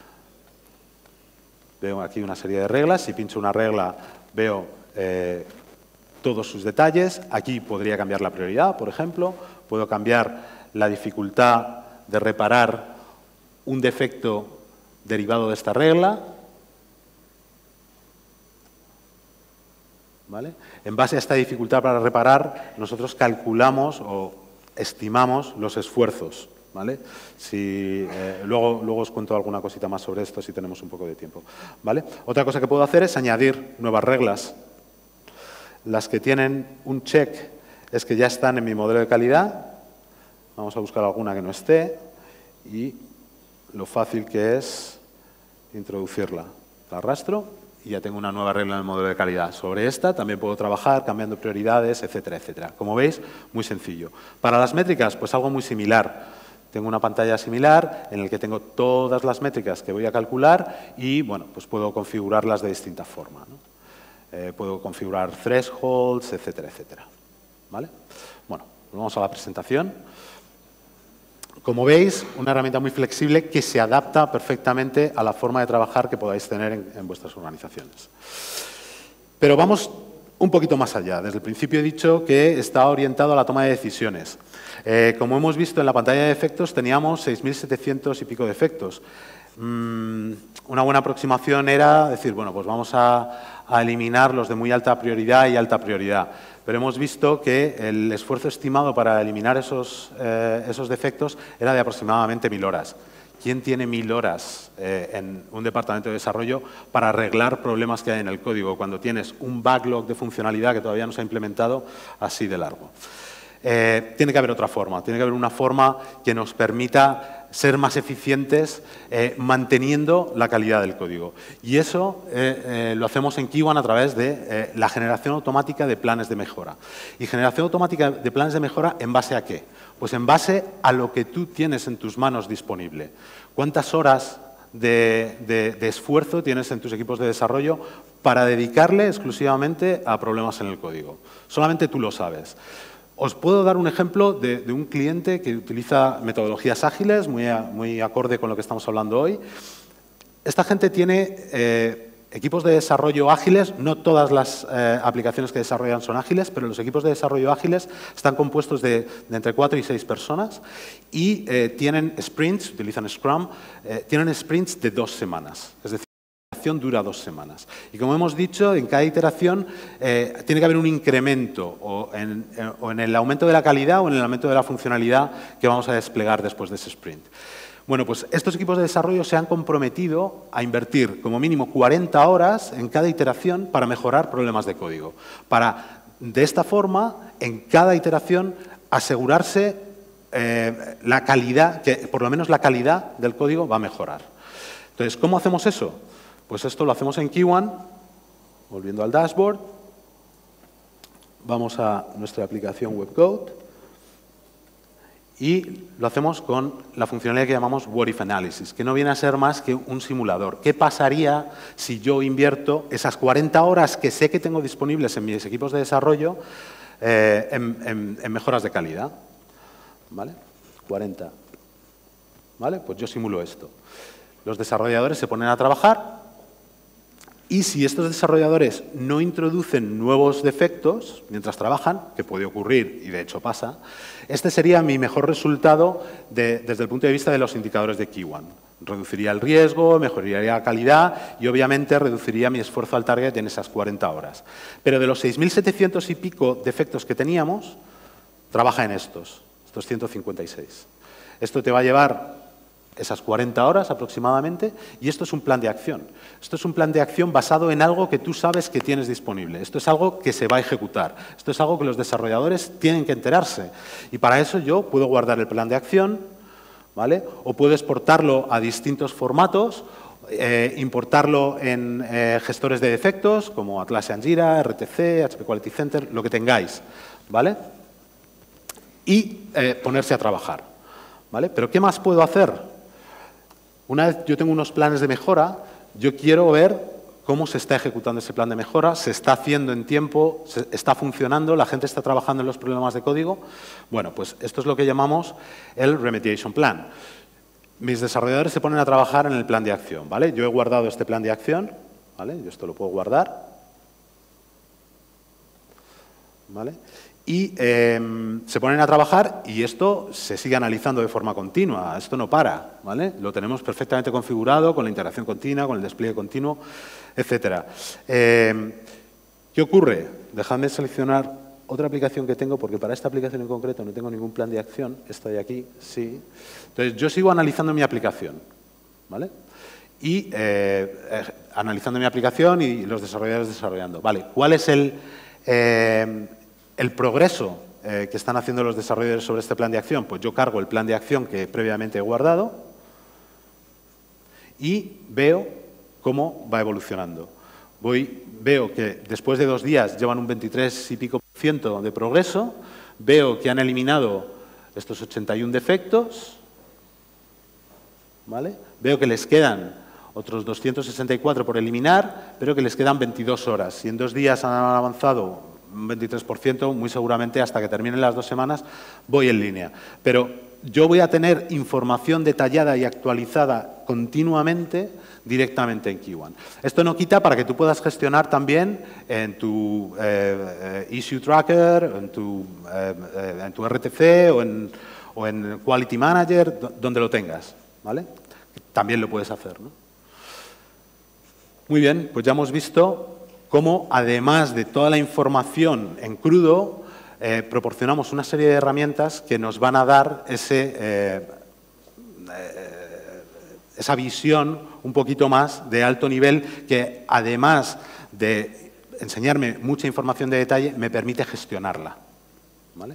Veo aquí una serie de reglas. Si pincho una regla, veo eh, todos sus detalles. Aquí podría cambiar la prioridad, por ejemplo. Puedo cambiar la dificultad de reparar un defecto derivado de esta regla. ¿Vale? En base a esta dificultad para reparar, nosotros calculamos o estimamos los esfuerzos. ¿Vale? Si, eh, luego, luego os cuento alguna cosita más sobre esto si tenemos un poco de tiempo. ¿Vale? Otra cosa que puedo hacer es añadir nuevas reglas. Las que tienen un check es que ya están en mi modelo de calidad. Vamos a buscar alguna que no esté y lo fácil que es introducirla. La arrastro y ya tengo una nueva regla en el modelo de calidad. Sobre esta también puedo trabajar cambiando prioridades, etcétera, etcétera. Como veis, muy sencillo. Para las métricas, pues algo muy similar. Tengo una pantalla similar en la que tengo todas las métricas que voy a calcular y, bueno, pues puedo configurarlas de distinta forma, ¿no? Eh, puedo configurar thresholds, etcétera, etcétera. ¿Vale? Bueno, vamos a la presentación. Como veis, una herramienta muy flexible que se adapta perfectamente a la forma de trabajar que podáis tener en, en vuestras organizaciones. Pero vamos un poquito más allá. Desde el principio he dicho que está orientado a la toma de decisiones. Eh, como hemos visto en la pantalla de efectos, teníamos seis mil setecientos y pico de efectos. mmm, una buena aproximación era decir, bueno, pues vamos a, a eliminar los de muy alta prioridad y alta prioridad. Pero hemos visto que el esfuerzo estimado para eliminar esos, eh, esos defectos era de aproximadamente mil horas. ¿Quién tiene mil horas eh, en un departamento de desarrollo para arreglar problemas que hay en el código cuando tienes un backlog de funcionalidad que todavía no se ha implementado así de largo? Eh, tiene que haber otra forma, tiene que haber una forma que nos permita ser más eficientes eh, manteniendo la calidad del código. Y eso eh, eh, lo hacemos en Kiwan a través de eh, la generación automática de planes de mejora. ¿Y generación automática de planes de mejora en base a qué? Pues en base a lo que tú tienes en tus manos disponible. ¿Cuántas horas de, de, de esfuerzo tienes en tus equipos de desarrollo para dedicarle exclusivamente a problemas en el código? Solamente tú lo sabes. Os puedo dar un ejemplo de, de un cliente que utiliza metodologías ágiles, muy, a, muy acorde con lo que estamos hablando hoy. Esta gente tiene eh, equipos de desarrollo ágiles, no todas las eh, aplicaciones que desarrollan son ágiles, pero los equipos de desarrollo ágiles están compuestos de, de entre cuatro y seis personas y eh, tienen sprints, utilizan Scrum, eh, tienen sprints de dos semanas. Es decir, la iteración dura dos semanas. Y como hemos dicho, en cada iteración eh, tiene que haber un incremento o en, eh, o en el aumento de la calidad o en el aumento de la funcionalidad que vamos a desplegar después de ese sprint. Bueno, pues estos equipos de desarrollo se han comprometido a invertir como mínimo cuarenta horas en cada iteración para mejorar problemas de código. Para, de esta forma, en cada iteración, asegurarse eh, la calidad, que por lo menos la calidad del código va a mejorar. Entonces, ¿cómo hacemos eso? Pues esto lo hacemos en Kiwan, volviendo al dashboard. Vamos a nuestra aplicación WebCode. Y lo hacemos con la funcionalidad que llamamos What If Analysis, que no viene a ser más que un simulador. ¿Qué pasaría si yo invierto esas cuarenta horas que sé que tengo disponibles en mis equipos de desarrollo eh, en, en, en mejoras de calidad? ¿Vale? cuarenta. ¿Vale? Pues yo simulo esto. Los desarrolladores se ponen a trabajar y si estos desarrolladores no introducen nuevos defectos mientras trabajan, que puede ocurrir y de hecho pasa, este sería mi mejor resultado de, desde el punto de vista de los indicadores de Kiwan. Reduciría el riesgo, mejoraría la calidad y obviamente reduciría mi esfuerzo al target en esas cuarenta horas. Pero de los seis mil setecientos y pico defectos que teníamos, trabaja en estos, estos ciento cincuenta y seis. Esto te va a llevar esas cuarenta horas aproximadamente, y esto es un plan de acción. Esto es un plan de acción basado en algo que tú sabes que tienes disponible. Esto es algo que se va a ejecutar. Esto es algo que los desarrolladores tienen que enterarse. Y para eso yo puedo guardar el plan de acción, ¿vale? O puedo exportarlo a distintos formatos, eh, importarlo en eh, gestores de defectos, como Atlassian Jira, R T C, H P Quality Center, lo que tengáis, ¿vale? Y eh, ponerse a trabajar, ¿vale? ¿Pero qué más puedo hacer? Una vez yo tengo unos planes de mejora, yo quiero ver cómo se está ejecutando ese plan de mejora, se está haciendo en tiempo, se está funcionando, la gente está trabajando en los problemas de código. Bueno, pues esto es lo que llamamos el Remediation Plan. Mis desarrolladores se ponen a trabajar en el plan de acción, ¿vale? Yo he guardado este plan de acción, ¿vale? Yo esto lo puedo guardar, ¿vale? Y eh, se ponen a trabajar y esto se sigue analizando de forma continua. Esto no para, ¿vale? Lo tenemos perfectamente configurado con la integración continua, con el despliegue continuo, etcétera. Eh, ¿Qué ocurre? Dejadme seleccionar otra aplicación que tengo, porque para esta aplicación en concreto no tengo ningún plan de acción. Esta de aquí, sí. Entonces, yo sigo analizando mi aplicación, ¿vale? Y eh, eh, analizando mi aplicación y los desarrolladores desarrollando. Vale, ¿cuál es el... Eh, El progreso eh, que están haciendo los desarrolladores sobre este plan de acción? Pues yo cargo el plan de acción que previamente he guardado y veo cómo va evolucionando. Voy, veo que después de dos días llevan un veintitrés y pico por ciento de progreso, veo que han eliminado estos ochenta y uno defectos, ¿vale? Veo que les quedan otros doscientos sesenta y cuatro por eliminar, pero que les quedan veintidós horas. Si en dos días han avanzado un veintitrés por ciento, muy seguramente hasta que terminen las dos semanas voy en línea. Pero yo voy a tener información detallada y actualizada continuamente directamente en Kiwan. Esto no quita para que tú puedas gestionar también en tu eh, Issue Tracker, en tu, eh, en tu R T C o en, o en Quality Manager, donde lo tengas, ¿vale? también lo puedes hacer, ¿no? Muy bien, pues ya hemos visto cómo, además de toda la información en crudo, eh, proporcionamos una serie de herramientas que nos van a dar ese, eh, eh, esa visión un poquito más de alto nivel que, además de enseñarme mucha información de detalle, me permite gestionarla, ¿vale?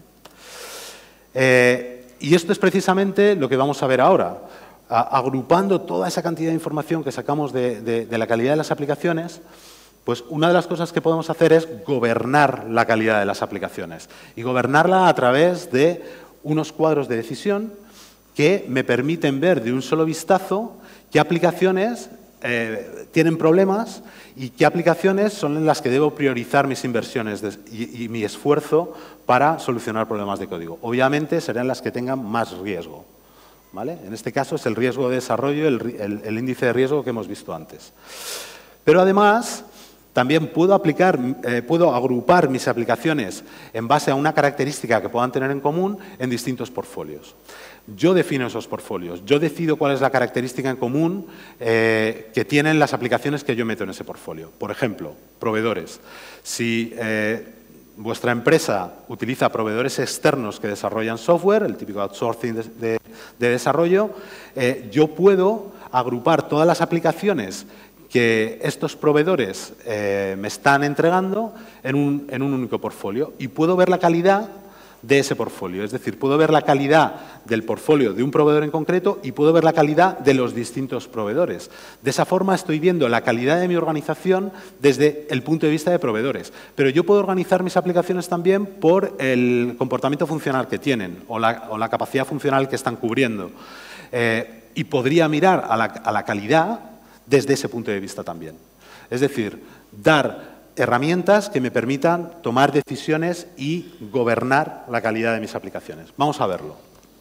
Eh, y esto es precisamente lo que vamos a ver ahora. A, agrupando toda esa cantidad de información que sacamos de, de, de la calidad de las aplicaciones, pues una de las cosas que podemos hacer es gobernar la calidad de las aplicaciones. Y gobernarla a través de unos cuadros de decisión que me permiten ver de un solo vistazo qué aplicaciones eh, tienen problemas y qué aplicaciones son en las que debo priorizar mis inversiones de, y, y mi esfuerzo para solucionar problemas de código. Obviamente serán las que tengan más riesgo, ¿vale? En este caso es el riesgo de desarrollo, el, el, el índice de riesgo que hemos visto antes. Pero además, también puedo, aplicar, eh, puedo agrupar mis aplicaciones en base a una característica que puedan tener en común en distintos portfolios. Yo defino esos portfolios, yo decido cuál es la característica en común eh, que tienen las aplicaciones que yo meto en ese portfolio. Por ejemplo, proveedores. Si eh, vuestra empresa utiliza proveedores externos que desarrollan software, el típico outsourcing de, de, de desarrollo, eh, yo puedo agrupar todas las aplicaciones que estos proveedores eh, me están entregando en un, en un único portfolio y puedo ver la calidad de ese portfolio. Es decir, puedo ver la calidad del portfolio de un proveedor en concreto y puedo ver la calidad de los distintos proveedores. De esa forma estoy viendo la calidad de mi organización desde el punto de vista de proveedores. Pero yo puedo organizar mis aplicaciones también por el comportamiento funcional que tienen o la, o la capacidad funcional que están cubriendo. Eh, y podría mirar a la, a la calidad desde ese punto de vista también. Es decir, dar herramientas que me permitan tomar decisiones y gobernar la calidad de mis aplicaciones. Vamos a verlo.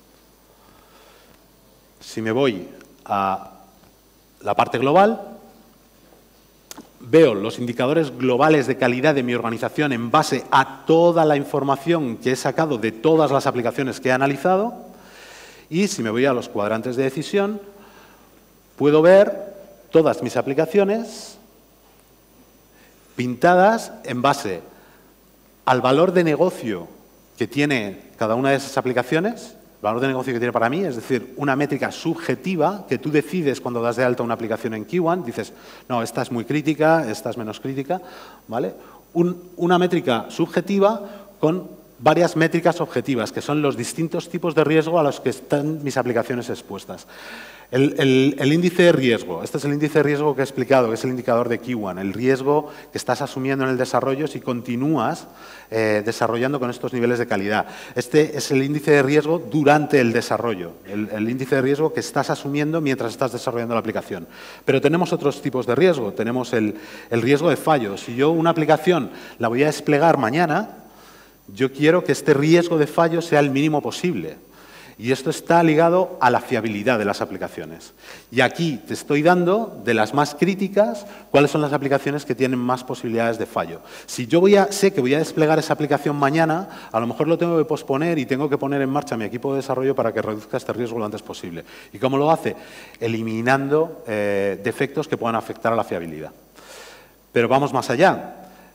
Si me voy a la parte global, veo los indicadores globales de calidad de mi organización en base a toda la información que he sacado de todas las aplicaciones que he analizado. Y si me voy a los cuadrantes de decisión, puedo ver todas mis aplicaciones pintadas en base al valor de negocio que tiene cada una de esas aplicaciones, el valor de negocio que tiene para mí, es decir, una métrica subjetiva que tú decides cuando das de alta una aplicación en Q uno, dices, no, esta es muy crítica, esta es menos crítica, ¿vale? Un, una métrica subjetiva con varias métricas objetivas, que son los distintos tipos de riesgo a los que están mis aplicaciones expuestas. El, el, el índice de riesgo, este es el índice de riesgo que he explicado, que es el indicador de Q uno, el riesgo que estás asumiendo en el desarrollo si continúas eh, desarrollando con estos niveles de calidad. Este es el índice de riesgo durante el desarrollo, el, el índice de riesgo que estás asumiendo mientras estás desarrollando la aplicación. Pero tenemos otros tipos de riesgo, tenemos el, el riesgo de fallo. Si yo una aplicación la voy a desplegar mañana, yo quiero que este riesgo de fallo sea el mínimo posible. Y esto está ligado a la fiabilidad de las aplicaciones. Y aquí te estoy dando, de las más críticas, cuáles son las aplicaciones que tienen más posibilidades de fallo. Si yo voy a, sé que voy a desplegar esa aplicación mañana, a lo mejor lo tengo que posponer y tengo que poner en marcha mi equipo de desarrollo para que reduzca este riesgo lo antes posible. ¿Y cómo lo hace? Eliminando eh, defectos que puedan afectar a la fiabilidad. Pero vamos más allá.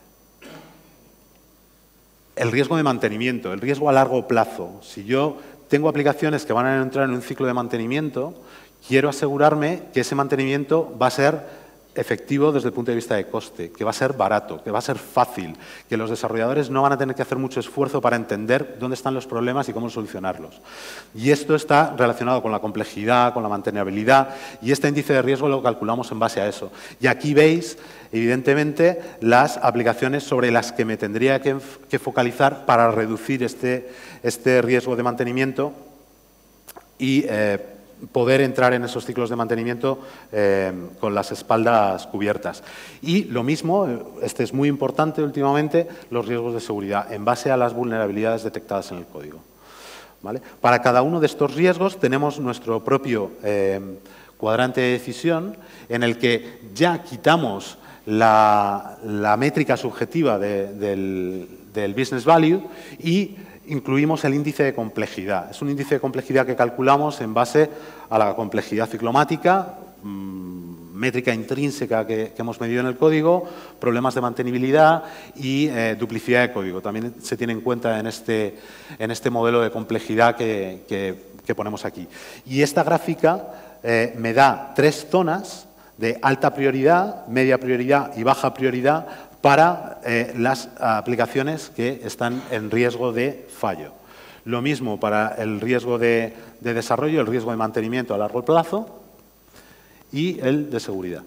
El riesgo de mantenimiento, el riesgo a largo plazo. Si yo tengo aplicaciones que van a entrar en un ciclo de mantenimiento, quiero asegurarme que ese mantenimiento va a ser efectivo desde el punto de vista de coste, que va a ser barato, que va a ser fácil, que los desarrolladores no van a tener que hacer mucho esfuerzo para entender dónde están los problemas y cómo solucionarlos. Y esto está relacionado con la complejidad, con la mantenibilidad, y este índice de riesgo lo calculamos en base a eso. Y aquí veis, evidentemente, las aplicaciones sobre las que me tendría que, que focalizar para reducir este, este riesgo de mantenimiento y eh, poder entrar en esos ciclos de mantenimiento eh, con las espaldas cubiertas. Y lo mismo, este es muy importante últimamente, los riesgos de seguridad en base a las vulnerabilidades detectadas en el código. ¿Vale? Para cada uno de estos riesgos tenemos nuestro propio eh, cuadrante de decisión en el que ya quitamos la, la métrica subjetiva de, del, del business value y incluimos el índice de complejidad. Es un índice de complejidad que calculamos en base a la complejidad ciclomática, mmm, métrica intrínseca que, que hemos medido en el código, problemas de mantenibilidad y eh, duplicidad de código. También se tiene en cuenta en este, en este modelo de complejidad que, que, que ponemos aquí. Y esta gráfica eh, me da tres zonas de alta prioridad, media prioridad y baja prioridad para eh, las aplicaciones que están en riesgo de fallo. Lo mismo para el riesgo de, de desarrollo, el riesgo de mantenimiento a largo plazo y el de seguridad.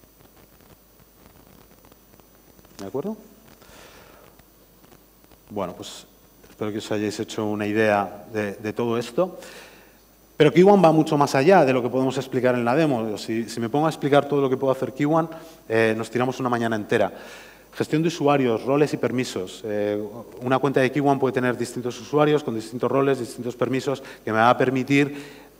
¿De acuerdo? Bueno, pues espero que os hayáis hecho una idea de, de todo esto. Pero Keyone va mucho más allá de lo que podemos explicar en la demo. Si, si me pongo a explicar todo lo que puede hacer Keyone, eh, nos tiramos una mañana entera. Gestión de usuarios, roles y permisos. Eh, una cuenta de Keyone puede tener distintos usuarios con distintos roles, distintos permisos, que me va a permitir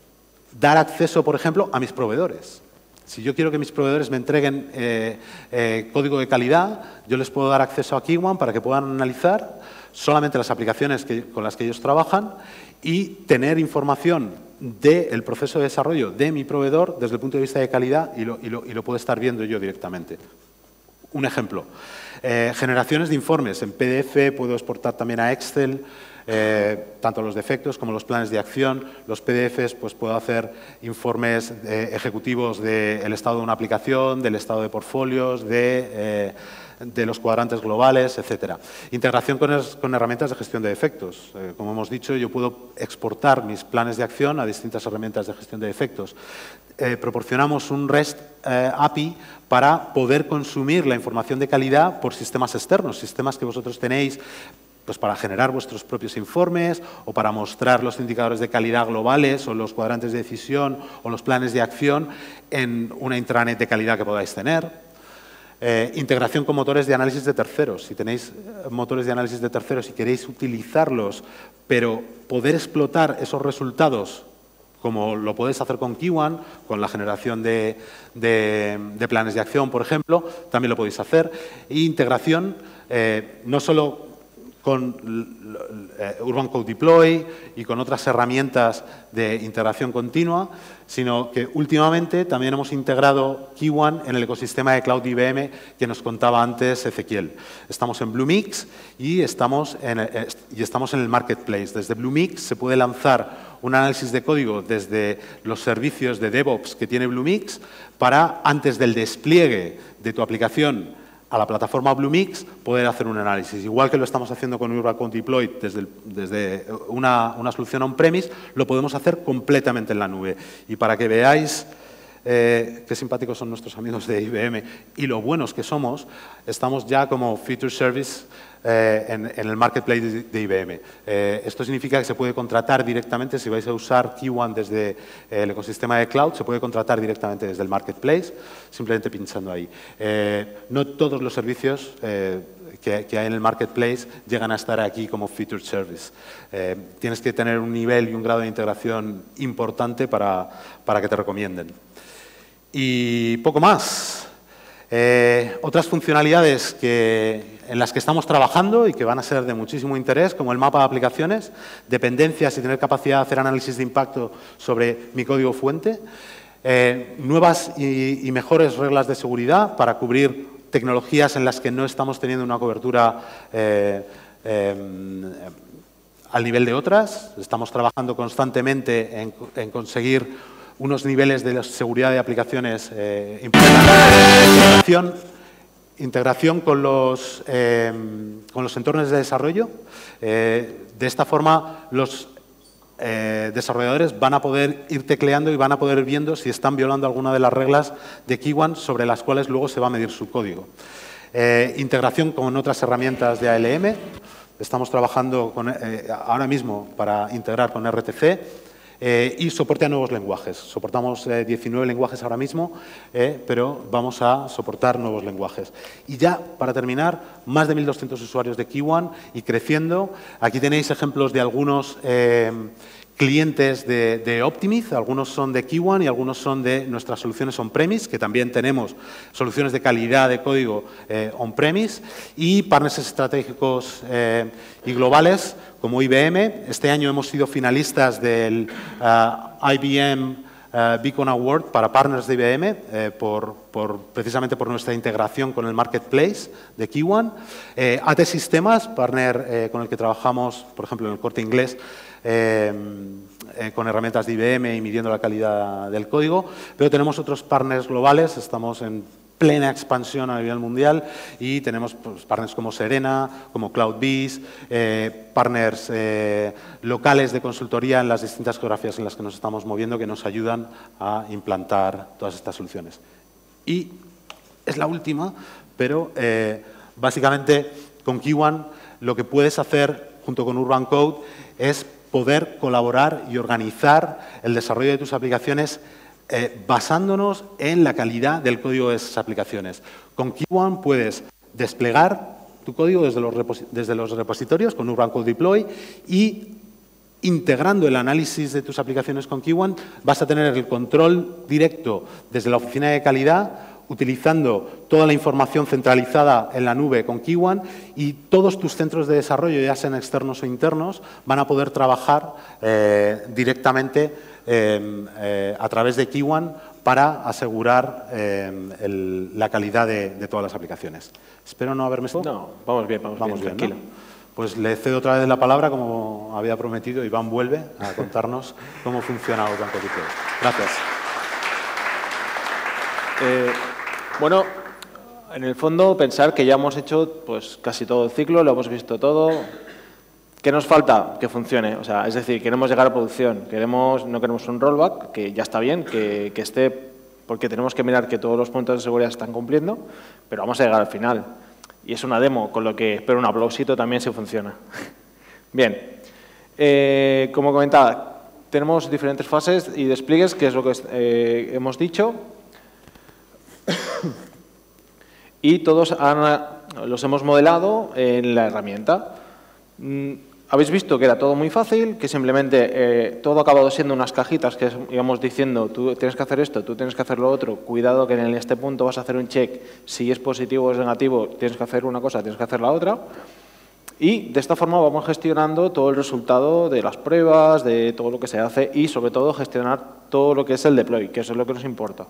dar acceso, por ejemplo, a mis proveedores. Si yo quiero que mis proveedores me entreguen eh, eh, código de calidad, yo les puedo dar acceso a Keyone para que puedan analizar solamente las aplicaciones que, con las que ellos trabajan y tener información del proceso de desarrollo de mi proveedor desde el punto de vista de calidad y lo, y lo, y lo puedo estar viendo yo directamente. Un ejemplo, eh, generaciones de informes. En P D F puedo exportar también a Excel, eh, tanto los defectos como los planes de acción. Los P D Fs pues puedo hacer informes eh, ejecutivos del estado de una aplicación, del estado de portfolios, de... Eh, de los cuadrantes globales, etcétera. Integración con, es, con herramientas de gestión de defectos. Eh, como hemos dicho, yo puedo exportar mis planes de acción a distintas herramientas de gestión de defectos. Eh, proporcionamos un REST eh, A P I para poder consumir la información de calidad por sistemas externos, sistemas que vosotros tenéis pues para generar vuestros propios informes o para mostrar los indicadores de calidad globales o los cuadrantes de decisión o los planes de acción en una intranet de calidad que podáis tener. Eh, integración con motores de análisis de terceros. Si tenéis motores de análisis de terceros y queréis utilizarlos, pero poder explotar esos resultados como lo podéis hacer con Keyone, con la generación de, de, de planes de acción, por ejemplo, también lo podéis hacer. E integración eh, no solo con eh, Urban Code Deploy y con otras herramientas de integración continua, sino que últimamente también hemos integrado Keyone en el ecosistema de Cloud I B M que nos contaba antes Ezequiel. Estamos en Bluemix y estamos en, eh, y estamos en el Marketplace. Desde Bluemix se puede lanzar un análisis de código desde los servicios de DevOps que tiene Bluemix para, antes del despliegue de tu aplicación a la plataforma Bluemix, poder hacer un análisis. Igual que lo estamos haciendo con Urban Code Deploy desde, el, desde una, una solución on-premise, lo podemos hacer completamente en la nube. Y para que veáis eh, qué simpáticos son nuestros amigos de I B M y lo buenos que somos, estamos ya como Feature Service eh, en, en el Marketplace de, de I B M. Eh, esto significa que se puede contratar directamente, si vais a usar Keyone desde el ecosistema de Cloud, se puede contratar directamente desde el Marketplace, simplemente pinchando ahí. Eh, no todos los servicios eh, que, que hay en el Marketplace llegan a estar aquí como Feature Service. Eh, tienes que tener un nivel y un grado de integración importante para, para que te recomienden. Y poco más. Eh, otras funcionalidades que, en las que estamos trabajando y que van a ser de muchísimo interés, como el mapa de aplicaciones, dependencias y tener capacidad de hacer análisis de impacto sobre mi código fuente, eh, nuevas y, y mejores reglas de seguridad para cubrir tecnologías en las que no estamos teniendo una cobertura eh, eh, al nivel de otras. Estamos trabajando constantemente en, en conseguir unos niveles de seguridad de aplicaciones eh, importantes. Integración, integración con, los, eh, con los entornos de desarrollo. Eh, de esta forma, los eh, desarrolladores van a poder ir tecleando y van a poder ir viendo si están violando alguna de las reglas de Keyone sobre las cuales luego se va a medir su código. Eh, integración con otras herramientas de A L M. Estamos trabajando con, eh, ahora mismo para integrar con R T C. Eh, y soporte a nuevos lenguajes. Soportamos eh, diecinueve lenguajes ahora mismo, eh, pero vamos a soportar nuevos lenguajes. Y ya, para terminar, más de mil doscientos usuarios de Keyone y creciendo. Aquí tenéis ejemplos de algunos eh, clientes de, de Optimiz, algunos son de Kiwan y algunos son de nuestras soluciones on-premise, que también tenemos soluciones de calidad de código eh, on-premise, y partners estratégicos eh, y globales como I B M. Este año hemos sido finalistas del uh, I B M uh, Beacon Award para partners de I B M, eh, por, por, precisamente por nuestra integración con el marketplace de Kiwan. Eh, A T Sistemas, partner eh, con el que trabajamos, por ejemplo, en el Corte Inglés, Eh, eh, con herramientas de I B M y midiendo la calidad del código, pero tenemos otros partners globales, estamos en plena expansión a nivel mundial y tenemos pues, partners como Serena, como CloudBees, eh, partners eh, locales de consultoría en las distintas geografías en las que nos estamos moviendo que nos ayudan a implantar todas estas soluciones. Y es la última, pero eh, básicamente con Kiwan lo que puedes hacer junto con Urban Code es poder colaborar y organizar el desarrollo de tus aplicaciones eh, basándonos en la calidad del código de esas aplicaciones. Con Kiwan puedes desplegar tu código desde los, desde los repositorios con Urban Code Deploy y integrando el análisis de tus aplicaciones con Kiwan vas a tener el control directo desde la oficina de calidad utilizando toda la información centralizada en la nube con Kiwan y todos tus centros de desarrollo, ya sean externos o internos, van a poder trabajar eh, directamente eh, eh, a través de Kiwan para asegurar eh, el, la calidad de, de todas las aplicaciones. Espero no haberme... No, vamos bien, vamos, vamos bien, bien, tranquilo. ¿no? Pues le cedo otra vez la palabra, como había prometido. Iván vuelve a contarnos cómo funciona Urban Code Deploy. Gracias. Eh, bueno, en el fondo, pensar que ya hemos hecho pues, casi todo el ciclo, lo hemos visto todo. ¿Qué nos falta? Que funcione. O sea, es decir, queremos llegar a producción. Queremos, no queremos un rollback, que ya está bien, que, que esté, porque tenemos que mirar que todos los puntos de seguridad están cumpliendo, pero vamos a llegar al final. Y es una demo, con lo que espero un aplausito también si funciona. Bien, eh, como comentaba, tenemos diferentes fases y despliegues, que es lo que eh, hemos dicho. Y todos han, los hemos modelado en la herramienta. Mm, habéis visto que era todo muy fácil, que simplemente eh, todo ha acabado siendo unas cajitas que íbamos diciendo, tú tienes que hacer esto, tú tienes que hacer lo otro, cuidado que en este punto vas a hacer un check, si es positivo o es negativo, tienes que hacer una cosa, tienes que hacer la otra. Y de esta forma vamos gestionando todo el resultado de las pruebas, de todo lo que se hace y sobre todo gestionar todo lo que es el deploy, que eso es lo que nos importa.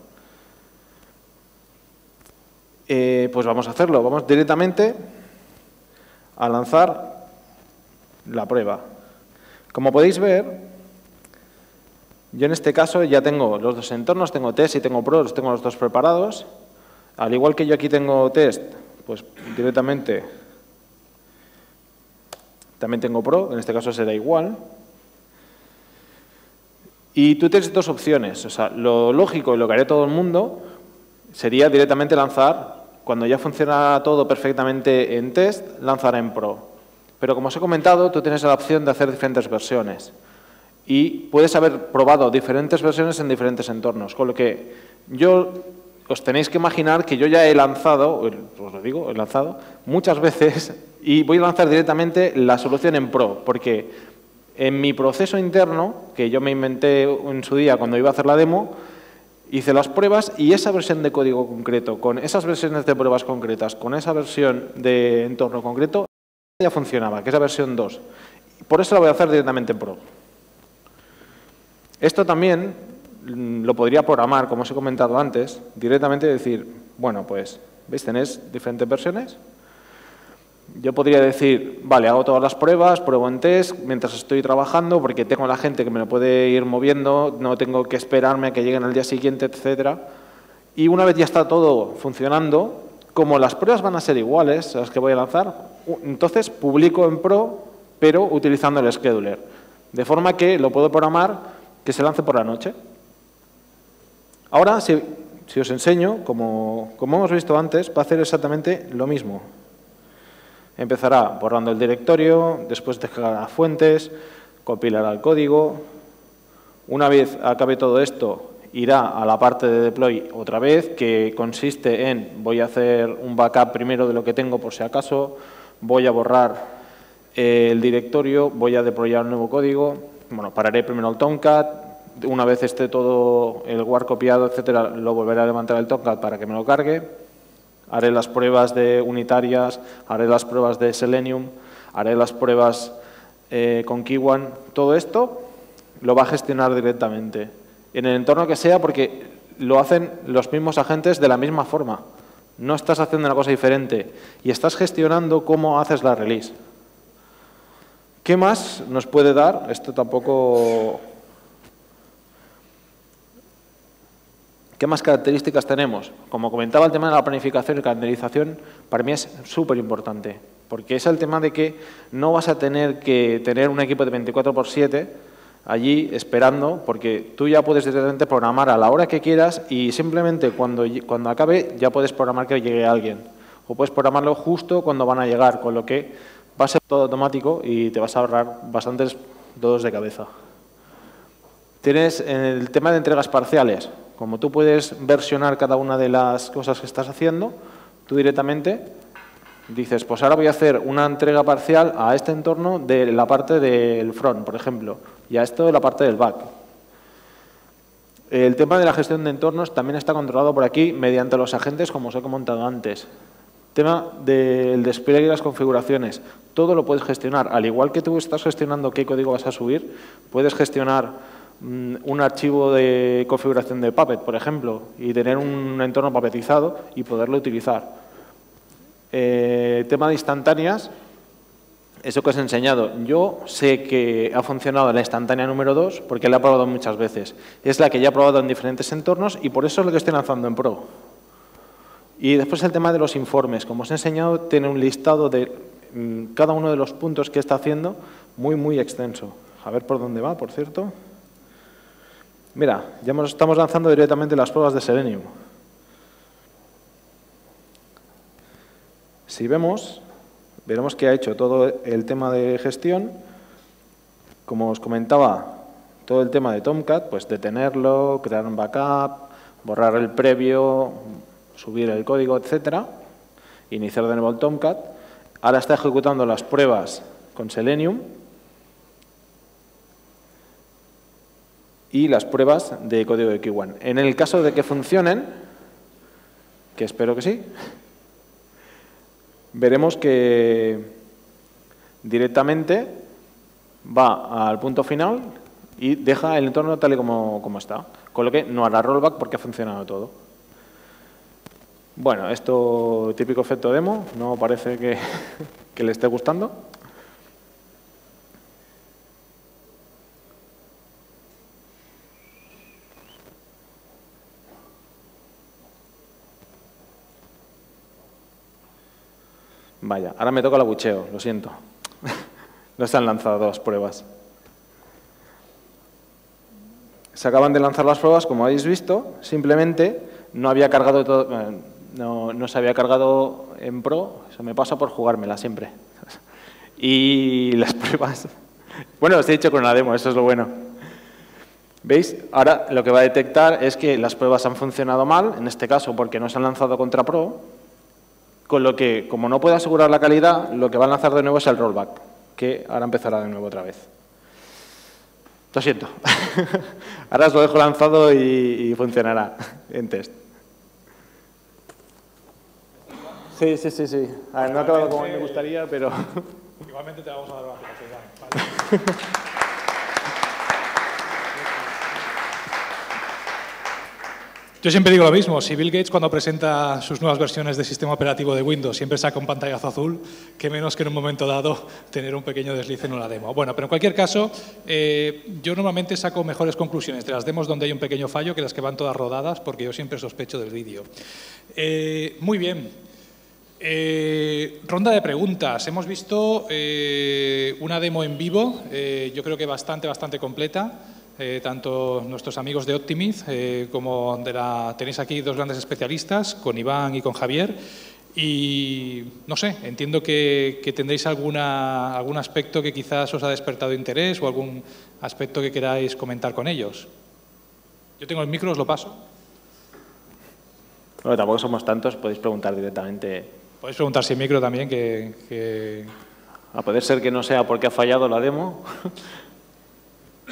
Eh, pues vamos a hacerlo, vamos directamente a lanzar la prueba. Como podéis ver, yo en este caso ya tengo los dos entornos, tengo test y tengo pro, los tengo los dos preparados. Al igual que yo aquí tengo test, pues directamente también tengo pro, en este caso será igual. Y tú tienes dos opciones, o sea, lo lógico y lo que haría todo el mundo sería directamente lanzar. Cuando ya funciona todo perfectamente en test, lanzar en pro. Pero como os he comentado, tú tienes la opción de hacer diferentes versiones. Y puedes haber probado diferentes versiones en diferentes entornos. Con lo que yo os tenéis que imaginar que yo ya he lanzado, os lo digo, he lanzado muchas veces y voy a lanzar directamente la solución en pro. Porque en mi proceso interno, que yo me inventé en su día cuando iba a hacer la demo, hice las pruebas y esa versión de código concreto, con esas versiones de pruebas concretas, con esa versión de entorno concreto, ya funcionaba, que es la versión dos. Por eso la voy a hacer directamente en Pro. Esto también lo podría programar, como os he comentado antes, directamente decir, bueno, pues, ¿veis? Tenéis diferentes versiones. Yo podría decir, vale, hago todas las pruebas, pruebo en test, mientras estoy trabajando, porque tengo a la gente que me lo puede ir moviendo, no tengo que esperarme a que lleguen al día siguiente, etcétera. Y una vez ya está todo funcionando, como las pruebas van a ser iguales a las que voy a lanzar, entonces publico en Pro, pero utilizando el scheduler. De forma que lo puedo programar que se lance por la noche. Ahora, si, si os enseño, como, como hemos visto antes, va a hacer exactamente lo mismo. Empezará borrando el directorio, después descargará fuentes, compilará el código. Una vez acabe todo esto, irá a la parte de deploy otra vez, que consiste en voy a hacer un backup primero de lo que tengo por si acaso, voy a borrar el directorio, voy a deployar un nuevo código bueno, pararé primero el Tomcat, una vez esté todo el war copiado, etcétera, lo volveré a levantar el Tomcat para que me lo cargue, haré las pruebas de unitarias, haré las pruebas de Selenium, haré las pruebas eh, con Kiwan, todo esto lo va a gestionar directamente, en el entorno que sea, porque lo hacen los mismos agentes de la misma forma. No estás haciendo una cosa diferente y estás gestionando cómo haces la release. ¿Qué más nos puede dar? Esto tampoco... ¿Qué más características tenemos? Como comentaba, el tema de la planificación y calendarización para mí es súper importante, porque es el tema de que no vas a tener que tener un equipo de veinticuatro por siete allí esperando, porque tú ya puedes directamente programar a la hora que quieras y simplemente cuando, cuando acabe ya puedes programar que llegue alguien. O puedes programarlo justo cuando van a llegar, con lo que va a ser todo automático y te vas a ahorrar bastantes dolores de cabeza. Tienes el tema de entregas parciales. Como tú puedes versionar cada una de las cosas que estás haciendo, tú directamente dices, pues ahora voy a hacer una entrega parcial a este entorno de la parte del front, por ejemplo, y a esto de la parte del back. El tema de la gestión de entornos también está controlado por aquí mediante los agentes, como os he comentado antes. Tema del despliegue y las configuraciones. Todo lo puedes gestionar. Al igual que tú estás gestionando qué código vas a subir, puedes gestionar un archivo de configuración de Puppet, por ejemplo, y tener un entorno puppetizado y poderlo utilizar. Eh, tema de instantáneas, eso que os he enseñado. Yo sé que ha funcionado la instantánea número dos porque la he probado muchas veces. Es la que ya he probado en diferentes entornos y por eso es lo que estoy lanzando en Pro. Y después el tema de los informes. Como os he enseñado, tiene un listado de mmm, cada uno de los puntos que está haciendo muy, muy extenso. A ver por dónde va, por cierto. Mira, ya estamos lanzando directamente las pruebas de Selenium. Si vemos, veremos que ha hecho todo el tema de gestión. Como os comentaba, todo el tema de Tomcat, pues detenerlo, crear un backup, borrar el previo, subir el código, etcétera. Iniciar de nuevo el Tomcat. Ahora está ejecutando las pruebas con Selenium. Y las pruebas de código de Kiwan. En el caso de que funcionen, que espero que sí, veremos que directamente va al punto final y deja el entorno tal y como, como está. Con lo que no hará rollback porque ha funcionado todo. Bueno, esto típico efecto demo, no parece que, que le esté gustando. Vaya, ahora me toca el abucheo, lo siento. No se han lanzado dos pruebas. Se acaban de lanzar las pruebas, como habéis visto, simplemente no había cargado todo, no, no se había cargado en Pro, eso me pasa por jugármela siempre. Y las pruebas, bueno, os he dicho con la demo, eso es lo bueno. ¿Veis? Ahora lo que va a detectar es que las pruebas han funcionado mal, en este caso porque no se han lanzado contra Pro, con lo que, como no puede asegurar la calidad, lo que va a lanzar de nuevo es el rollback, que ahora empezará de nuevo otra vez. Lo siento. Ahora os lo dejo lanzado y, y funcionará en test. Sí, sí, sí, sí. A ver, no ha acabado como me gustaría, pero... Igualmente te vamos a dar una aplicación. Vale. Yo siempre digo lo mismo, si Bill Gates cuando presenta sus nuevas versiones del sistema operativo de Windows siempre saca un pantallazo azul, qué menos que en un momento dado tener un pequeño desliz en una demo. Bueno, pero en cualquier caso, eh, yo normalmente saco mejores conclusiones de las demos donde hay un pequeño fallo que las que van todas rodadas, porque yo siempre sospecho del vídeo. Eh, muy bien. Eh, ronda de preguntas. Hemos visto eh, una demo en vivo, eh, yo creo que bastante, bastante completa. Eh, tanto nuestros amigos de Optimiz eh, como de la... Tenéis aquí dos grandes especialistas, con Iván y con Javier. Y, no sé, entiendo que, que tendréis alguna, algún aspecto que quizás os ha despertado interés o algún aspecto que queráis comentar con ellos. Yo tengo el micro, os lo paso. Bueno, tampoco somos tantos, podéis preguntar directamente. Podéis preguntar sin micro también, que... que... A poder ser que no sea porque ha fallado la demo.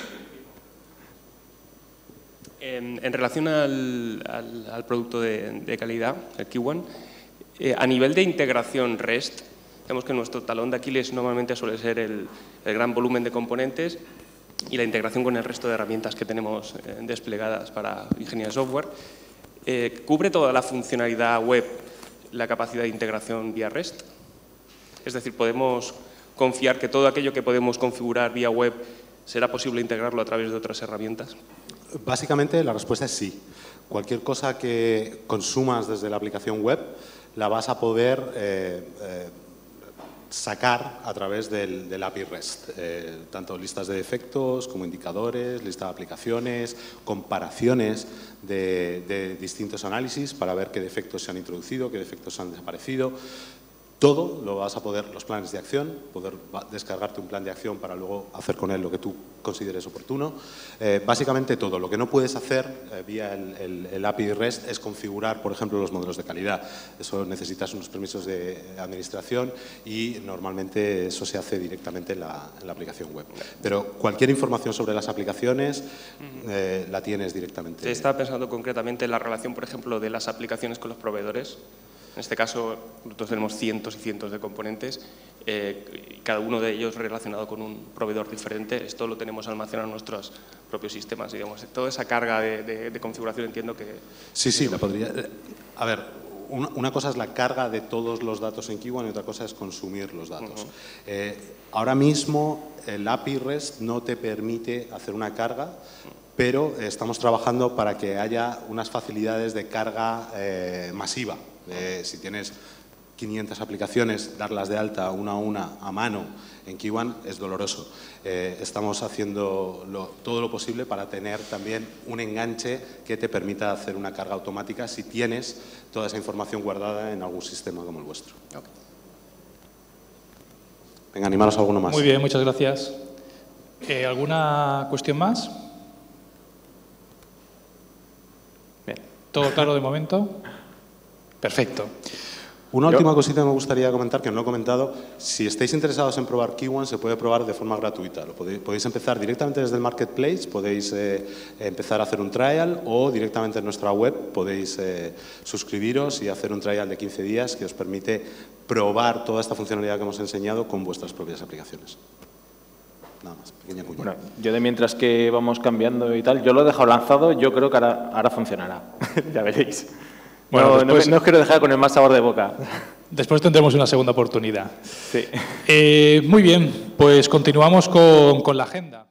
En, en relación al, al, al producto de, de calidad, el Kiwan, eh, a nivel de integración REST, vemos que nuestro talón de Aquiles normalmente suele ser el, el gran volumen de componentes y la integración con el resto de herramientas que tenemos eh, desplegadas para ingeniería de software. Eh, ¿Cubre toda la funcionalidad web la capacidad de integración vía REST? Es decir, ¿podemos confiar que todo aquello que podemos configurar vía web será posible integrarlo a través de otras herramientas? Básicamente la respuesta es sí. Cualquier cosa que consumas desde la aplicación web la vas a poder eh, eh, sacar a través del, del A P I REST. Eh, tanto listas de defectos como indicadores, lista de aplicaciones, comparaciones de, de distintos análisis para ver qué defectos se han introducido, qué defectos se han desaparecido. Todo lo vas a poder, los planes de acción, poder descargarte un plan de acción para luego hacer con él lo que tú consideres oportuno. Eh, básicamente todo. Lo que no puedes hacer eh, vía el, el, el A P I REST es configurar, por ejemplo, los modelos de calidad. Eso necesitas unos permisos de administración y normalmente eso se hace directamente en la, en la aplicación web. Pero cualquier información sobre las aplicaciones eh, la tienes directamente. Se está pensando concretamente en la relación, por ejemplo, de las aplicaciones con los proveedores. En este caso, nosotros tenemos cientos y cientos de componentes, eh, cada uno de ellos relacionado con un proveedor diferente. Esto lo tenemos almacenado en nuestros propios sistemas, digamos. Toda esa carga de, de, de configuración entiendo que... Sí, sí, la podría... A ver, una, una cosa es la carga de todos los datos en Kiwan y otra cosa es consumir los datos. Uh-huh. eh, ahora mismo el A P I REST no te permite hacer una carga, pero estamos trabajando para que haya unas facilidades de carga eh, masiva. Eh, si tienes quinientas aplicaciones, darlas de alta una a una a mano en Kiwan es doloroso. Eh, estamos haciendo lo, todo lo posible para tener también un enganche que te permita hacer una carga automática si tienes toda esa información guardada en algún sistema como el vuestro. Okay. Venga, animaros a alguno más. Muy bien, muchas gracias. Eh, ¿Alguna cuestión más? Bien. ¿Todo claro de momento? Perfecto. Una última cosita que me gustaría comentar, que no he comentado. Si estáis interesados en probar Kiwan, se puede probar de forma gratuita. Lo podéis, podéis empezar directamente desde el Marketplace, podéis eh, empezar a hacer un trial o directamente en nuestra web podéis eh, suscribiros y hacer un trial de quince días que os permite probar toda esta funcionalidad que hemos enseñado con vuestras propias aplicaciones. Nada más, pequeña cuña. Bueno, yo de mientras que vamos cambiando y tal, yo lo he dejado lanzado, yo creo que ahora, ahora funcionará. Ya veréis. Bueno, no, después, no, no os quiero dejar con el más sabor de boca. Después tendremos una segunda oportunidad. Sí. Eh, muy bien, pues continuamos con, con la agenda.